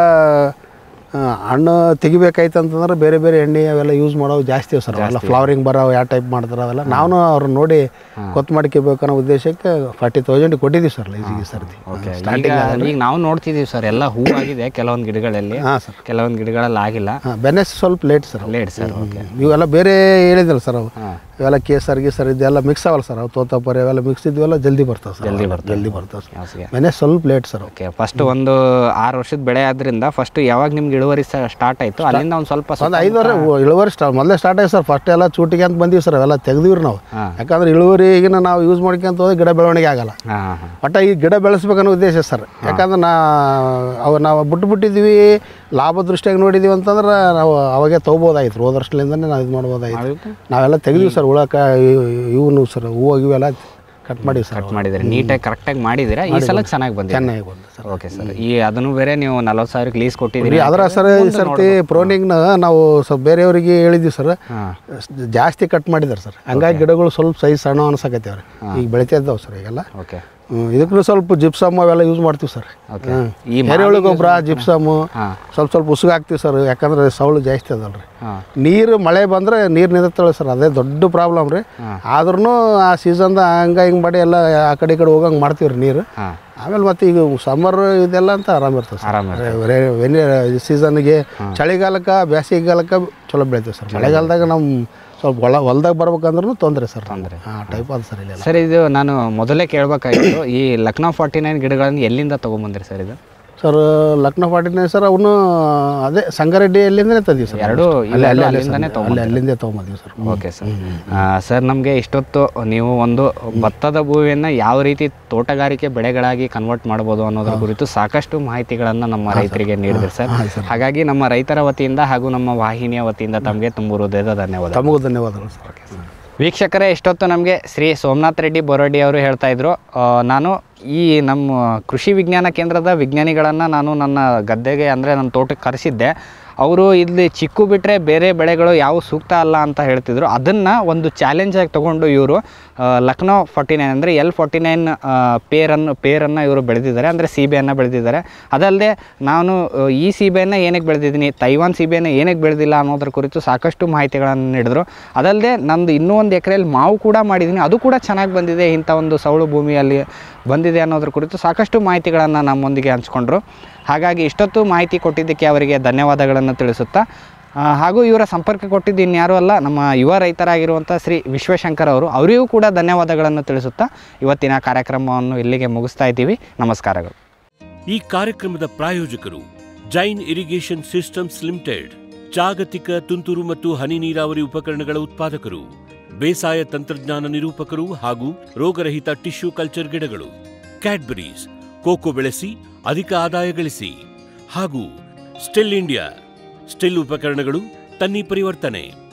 Speaker 3: ಹಣ್ಣು ತೆಗಿಬೇಕಾಯ್ತು ಅಂತಂದ್ರೆ ಬೇರೆ ಬೇರೆ ಎಣ್ಣೆ ಅವೆಲ್ಲ ಯೂಸ್ ಮಾಡೋವು ಜಾಸ್ತಿ ಸರ್. ಅವೆಲ್ಲ ಫ್ಲವರಿಂಗ್ ಬರೋ ಯಾವ ಟೈಪ್ ಮಾಡ್ತಾರೆ ಅವೆಲ್ಲ ನಾವು ಅವ್ರನ್ನ ನೋಡಿ ಕೊತ್ತು ಮಾಡ್ಕೋಬೇಕು ಅನ್ನೋ ಉದ್ದೇಶಕ್ಕೆ ಫಾರ್ಟಿ ತೌಸಂಡ್ ಕೊಟ್ಟಿದ್ದೀವಿ ಸರ್ ಲೈಜಿಗೆ ಸರ್ತಿ.
Speaker 2: ಈಗ ನಾವು ನೋಡ್ತಿದ್ದೀವಿ ಸರ್, ಎಲ್ಲ ಹೂ ಆಗಿದೆ ಕೆಲವೊಂದು ಗಿಡಗಳಲ್ಲಿ. ಹಾಂ ಸರ್, ಕೆಲವೊಂದು ಗಿಡಗಳಲ್ಲಿ ಆಗಿಲ್ಲ.
Speaker 3: ಬೆನೆಸ್ ಸ್ವಲ್ಪ ಲೇಟ್ ಸರ್.
Speaker 2: Late sir.
Speaker 3: ಇವೆಲ್ಲ ಬೇರೆ ಹೇಳಿದ್ರಲ್ಲ ಸರ್, ಅವು ಇವೆಲ್ಲ ಕೇಸರ್ ಗೀಸರ್ ಇದೆಲ್ಲ ಮಿಕ್ಸ್ ಅವಲ್ಲ ಸರ್. ಅವು ತೋತಾಪರಿ ಅವೆಲ್ಲ ಮಿಕ್ಸ್ ಇದ್ವೆಲ್ಲ ಜಲ್ದಿ ಬರ್ತವೆ ಸರ್. ಜಲ್ದಿ ಬರ್ತವೆ ಜಲ್ದಿ ಬರ್ತವೆ ಸರ್. ಬೆನೆಸ್ ಸ್ವಲ್ಪ ಲೇಟ್ ಸರ್.
Speaker 2: ಓಕೆ, ಫಸ್ಟ್ ಒಂದು ಆರು ವರ್ಷದ ಬೆಳೆ ಆದ್ರಿಂದ ಫಸ್ಟ್ ಯಾವಾಗ ನಿಮ್ಗೆ ಇಳುವರಿ ಸ್ಟಾರ್ಟ್ ಆಯಿತು ಅಲ್ಲಿಂದ ಒಂದು ಸ್ವಲ್ಪ
Speaker 3: ಒಂದು ಐದು ವರ್ಷ ಇಳುವರಿ ಸ್ಟಾರ್ಟ್ ಮೊದಲೇ ಸ್ಟಾರ್ಟ್ ಆಯ್ತು ಸರ್. ಫಸ್ಟ್ ಎಲ್ಲ ಚೂಟಿಗೆ ಅಂತ ಬಂದೀವಿ ಸರ್, ಅವೆಲ್ಲ ತೆಗ್ದಿವ್ರಿ ನಾವು. ಯಾಕಂದ್ರೆ ಇಳುವರಿಗಿನ ನಾವು ಯೂಸ್ ಮಾಡ್ಕೊಂತ ಹೋದ್ರೆ ಗಿಡ ಬೆಳವಣಿಗೆ ಆಗಲ್ಲ. ಒಟ್ಟು ಈ ಗಿಡ ಬೆಳೆಸ್ಬೇಕನ್ನೋ ಉದ್ದೇಶ ಸರ್. ಯಾಕಂದ್ರೆ ನಾ ಅವು ನಾವು ಬಿಟ್ಟು ಬಿಟ್ಟಿದ್ವಿ, ಲಾಭ ದೃಷ್ಟಿಯಾಗಿ ನೋಡಿದ್ದೀವಿ ಅಂತಂದ್ರೆ ನಾವು ಅವಾಗೆ ತೊಗೋಬೋದಾಗಿತ್ತು. ಹೋದ ವರ್ಷದಿಂದನೇ ನಾವು ಇದು ಮಾಡ್ಬೋದಾಗಿತ್ತು. ನಾವೆಲ್ಲ ತೆಗ್ದೀವಿ ಸರ್. ಉಳಕ ಇವನು ಸರ್ ಹೂವು ಇವೆಲ್ಲ ಕಟ್ ಮಾಡಿ ಸರ್.
Speaker 2: ಕಟ್ ಮಾಡಿದರೆ ನೀಟಾಗಿ ಕರೆಕ್ಟಾಗಿ ಮಾಡಿದ್ದೀರಾ. ಈ ಸಲ ಚೆನ್ನಾಗಿ ಬಂದಿದೆ.
Speaker 3: ಚೆನ್ನಾಗಿ ಬಂದು ಸರ್.
Speaker 2: Okay sir. ಈ ಅದನ್ನು ಬೇರೆ ನೀವು ನಲ್ವತ್ತು ಸಾವಿರಕ್ಕೆ ಲೀಸ್ ಕೊಟ್ಟಿದ್ದೀರಿ.
Speaker 3: ಅದರ ಸರ್ ಈ ಸರ್ತಿ ಪ್ರೋನಿಂಗ್ನ ನಾವು ಸ್ವಲ್ಪ ಬೇರೆಯವರಿಗೆ ಹೇಳಿದ್ವಿ ಸರ್, ಜಾಸ್ತಿ ಕಟ್ ಮಾಡಿದ್ದಾರೆ ಸರ್. ಹಂಗಾಗಿ ಗಿಡಗಳು ಸ್ವಲ್ಪ ಸೈಜ್ ಸಣ್ಣ ಅನ್ಸಕತ್ತೇವ್ರಿ. ಈಗ ಬೆಳಿತಾ ಇದ್ದಾವೆ ಸರ್ ಈಗೆಲ್ಲ.
Speaker 2: ಓಕೆ,
Speaker 3: ಇದಕ್ಕೂ ಸ್ವಲ್ಪ ಜಿಪ್ಸಮ್ ಅವೆಲ್ಲ ಯೂಸ್ ಮಾಡ್ತೀವಿ ಸರ್.
Speaker 2: ಈ
Speaker 3: ಎರೆಹುಳು ಗೊಬ್ಬರ ಜಿಪ್ಸಮ್ಮು ಸ್ವಲ್ಪ ಸ್ವಲ್ಪ ಉಸುಗ ಹಾಕ್ತೀವಿ ಸರ್, ಯಾಕಂದ್ರೆ ಸೌಳು ಜಾಸ್ತಿ ಅದಲ್ರಿ. ನೀರು ಮಳೆ ಬಂದರೆ ನೀರು ನಿಂದಿರ್ತಾಳೆ ಸರ್, ಅದೇ ದೊಡ್ಡ ಪ್ರಾಬ್ಲಮ್ ರೀ. ಆದ್ರೂ ಆ ಸೀಸನ್ದ ಹಂಗೆ ಹಿಂಗೆ ಮಾಡಿ ಎಲ್ಲ ಆ ಕಡೆ ಈ ಕಡೆ ಹೋಗಂಗೆ ಮಾಡ್ತೀವಿ ರೀ ನೀರು. ಆಮೇಲೆ ಮತ್ತೆ ಈಗ ಸಮ್ಮರ್ ಇದೆಲ್ಲ ಅಂತ ಆರಾಮ ಇರ್ತದೆ ಸರ್. ಸೀಸನ್ಗೆ ಚಳಿಗಾಲಕ್ಕೆ ಬೇಸಿಗೆಗಾಲಕ್ಕೆ ಚಲೋ ಬೆಳಿತೀವಿ ಸರ್. ಮಳೆಗಾಲದಾಗ ನಮ್ಮ ಸ್ವಲ್ಪ ಹೊಲ ಹೊಲ್ದಾಗ ಬರ್ಬೇಕಂದ್ರೂ ತೊಂದರೆ ಸರ್, ತೊಂದರೆ ಆ ಟೈಪ್ ಅದು ಸರ್. ಇಲ್ಲ
Speaker 2: ಸರ್, ಇದು ನಾನು ಮೊದಲೇ ಕೇಳಬೇಕಾಗಿತ್ತು, ಈ ಲಕ್ನೋ ಫಾರ್ಟಿ ನೈನ್ ಗಿಡಗಳನ್ನು ಎಲ್ಲಿಂದ ತೊಗೊಂಬಂದ್ರಿ ಸರ್? ಇದು
Speaker 3: sir Lucknow forty nine sir, ಅವನು ಅದೇ ಸಂಗಾರೆಡ್ಡಿ ಅಲ್ಲಿಂದನೇ ತಂದೀವಿ ಸರ್.
Speaker 2: ಎರಡು
Speaker 3: ಅಲ್ಲಿಂದನೇ ಅಲ್ಲಿಂದೇ ತೊಗೊಂಬಂದೀವಿ ಸರ್.
Speaker 2: Okay sir. ಸರ್, ನಮಗೆ ಇಷ್ಟೊತ್ತು ನೀವು ಒಂದು ಭತ್ತದ ಭೂಮಿಯನ್ನು ಯಾವ ರೀತಿ ತೋಟಗಾರಿಕೆ ಬೆಳೆಗಳಾಗಿ ಕನ್ವರ್ಟ್ ಮಾಡ್ಬೋದು ಅನ್ನೋದ್ರ ಕುರಿತು ಸಾಕಷ್ಟು ಮಾಹಿತಿಗಳನ್ನು ನಮ್ಮ ರೈತರಿಗೆ ನೀಡಿದ್ರಿ ಸರ್. ಹಾಗಾಗಿ ನಮ್ಮ ರೈತರ ವತಿಯಿಂದ ಹಾಗೂ ನಮ್ಮ ವಾಹಿನಿಯ ವತಿಯಿಂದ ತಮಗೆ ತುಂಬ ಹೃದಯದ ಧನ್ಯವಾದ.
Speaker 3: ತಮಗೂ ಧನ್ಯವಾದಗಳು ಸರ್.
Speaker 2: ವೀಕ್ಷಕರೇ, ಇಷ್ಟೊತ್ತು ನಮಗೆ ಶ್ರೀ ಸೋಮನಾಥ್ ರೆಡ್ಡಿ ಬೋರಡ್ಡಿ ಅವರು ಹೇಳ್ತಾ ಇದ್ರು, ನಾನು ಈ ನಮ್ಮ ಕೃಷಿ ವಿಜ್ಞಾನ ಕೇಂದ್ರದ ವಿಜ್ಞಾನಿಗಳನ್ನು ನಾನು ನನ್ನ ಗದ್ದೆಗೆ ಅಂದರೆ ನನ್ನ ತೋಟಕ್ಕೆ ಕರೆಸಿದ್ದೆ. ಅವರು ಇಲ್ಲಿ ಚಿಕ್ಕು ಬಿಟ್ಟರೆ ಬೇರೆ ಬೆಳೆಗಳು ಯಾವ ಸೂಕ್ತ ಅಲ್ಲ ಅಂತ ಹೇಳ್ತಿದ್ರು. ಅದನ್ನು ಒಂದು ಚಾಲೆಂಜಾಗಿ ತೊಗೊಂಡು ಇವರು ಲಕ್ನೋ ಫಾರ್ಟಿ ನೈನ್ ಅಂದರೆ ಎಲ್ ಫಾರ್ಟಿ ನೈನ್ ಪೇರನ್ನು ಪೇರನ್ನು ಇವರು ಬೆಳೆದಿದ್ದಾರೆ, ಅಂದರೆ ಸೀಬೆಯನ್ನು ಬೆಳೆದಿದ್ದಾರೆ. ಅದಲ್ಲದೆ ನಾನು ಈ ಸೀಬೆಯನ್ನು ಏನಕ್ಕೆ ಬೆಳೆದಿದ್ದೀನಿ, ತೈವಾನ್ ಸೀಬೆಯನ್ನು ಏನಕ್ಕೆ ಬೆಳೆದಿಲ್ಲ ಅನ್ನೋದ್ರ ಕುರಿತು ಸಾಕಷ್ಟು ಮಾಹಿತಿಗಳನ್ನು ನೀಡಿದ್ರು. ಅದಲ್ಲದೆ ನಂದು ಇನ್ನೂ ಒಂದು ಎಕರೆಯಲ್ಲಿ ಮಾವು ಕೂಡ ಮಾಡಿದ್ದೀನಿ, ಅದು ಕೂಡ ಚೆನ್ನಾಗಿ ಬಂದಿದೆ, ಇಂಥ ಒಂದು ಸೌಳು ಭೂಮಿಯಲ್ಲಿ ಬಂದಿದೆ ಅನ್ನೋದ್ರ ಕುರಿತು ಸಾಕಷ್ಟು ಮಾಹಿತಿಗಳನ್ನು ನಮ್ಮೊಂದಿಗೆ ಹಂಚ್ಕೊಂಡ್ರು. ಹಾಗಾಗಿ ಇಷ್ಟೊತ್ತು ಮಾಹಿತಿ ಕೊಟ್ಟಿದ್ದಕ್ಕೆ ಅವರಿಗೆ ಧನ್ಯವಾದಗಳನ್ನು ತಿಳಿಸುತ್ತಾ, ಹಾಗೂ ಇವರ ಸಂಪರ್ಕ ಕೊಟ್ಟಿದ್ದು ಇನ್ಯಾರೂ ಅಲ್ಲ, ನಮ್ಮ ಯುವ ರೈತರಾಗಿರುವಂಥ ಶ್ರೀ ವಿಶ್ವಶಂಕರ್ ಅವರು, ಅವರಿಗೂ ಕೂಡ ಧನ್ಯವಾದಗಳನ್ನು ತಿಳಿಸುತ್ತಾ ಇವತ್ತಿನ ಕಾರ್ಯಕ್ರಮವನ್ನು ಇಲ್ಲಿಗೆ ಮುಗಿಸ್ತಾ ಇದ್ದೀವಿ. ನಮಸ್ಕಾರಗಳು.
Speaker 1: ಈ ಕಾರ್ಯಕ್ರಮದ ಪ್ರಾಯೋಜಕರು ಜೈನ್ ಇರಿಗೇಷನ್ ಸಿಸ್ಟಮ್ಸ್ ಲಿಮಿಟೆಡ್, ಜಾಗತಿಕ ತುಂತುರು ಮತ್ತು ಹನಿ ನೀರಾವರಿ ಉಪಕರಣಗಳ ಉತ್ಪಾದಕರು, ಬೇಸಾಯ ತಂತ್ರಜ್ಞಾನ ನಿರೂಪಕರು ಹಾಗೂ ರೋಗರಹಿತ ಟಿಶ್ಯೂ ಕಲ್ಚರ್ ಗಿಡಗಳು, ಕ್ಯಾಡ್ಬರೀಸ್, ಕೋಕೋ ಬೆಳೆಸಿ ಅಧಿಕ ಆದಾಯ ಗಳಿಸಿ, ಹಾಗೂ ಸ್ಟಿಲ್ ಇಂಡಿಯಾ, ಸ್ಟಿಲ್ ಉಪಕರಣಗಳು ತನ್ನಿ ಪರಿವರ್ತನೆ.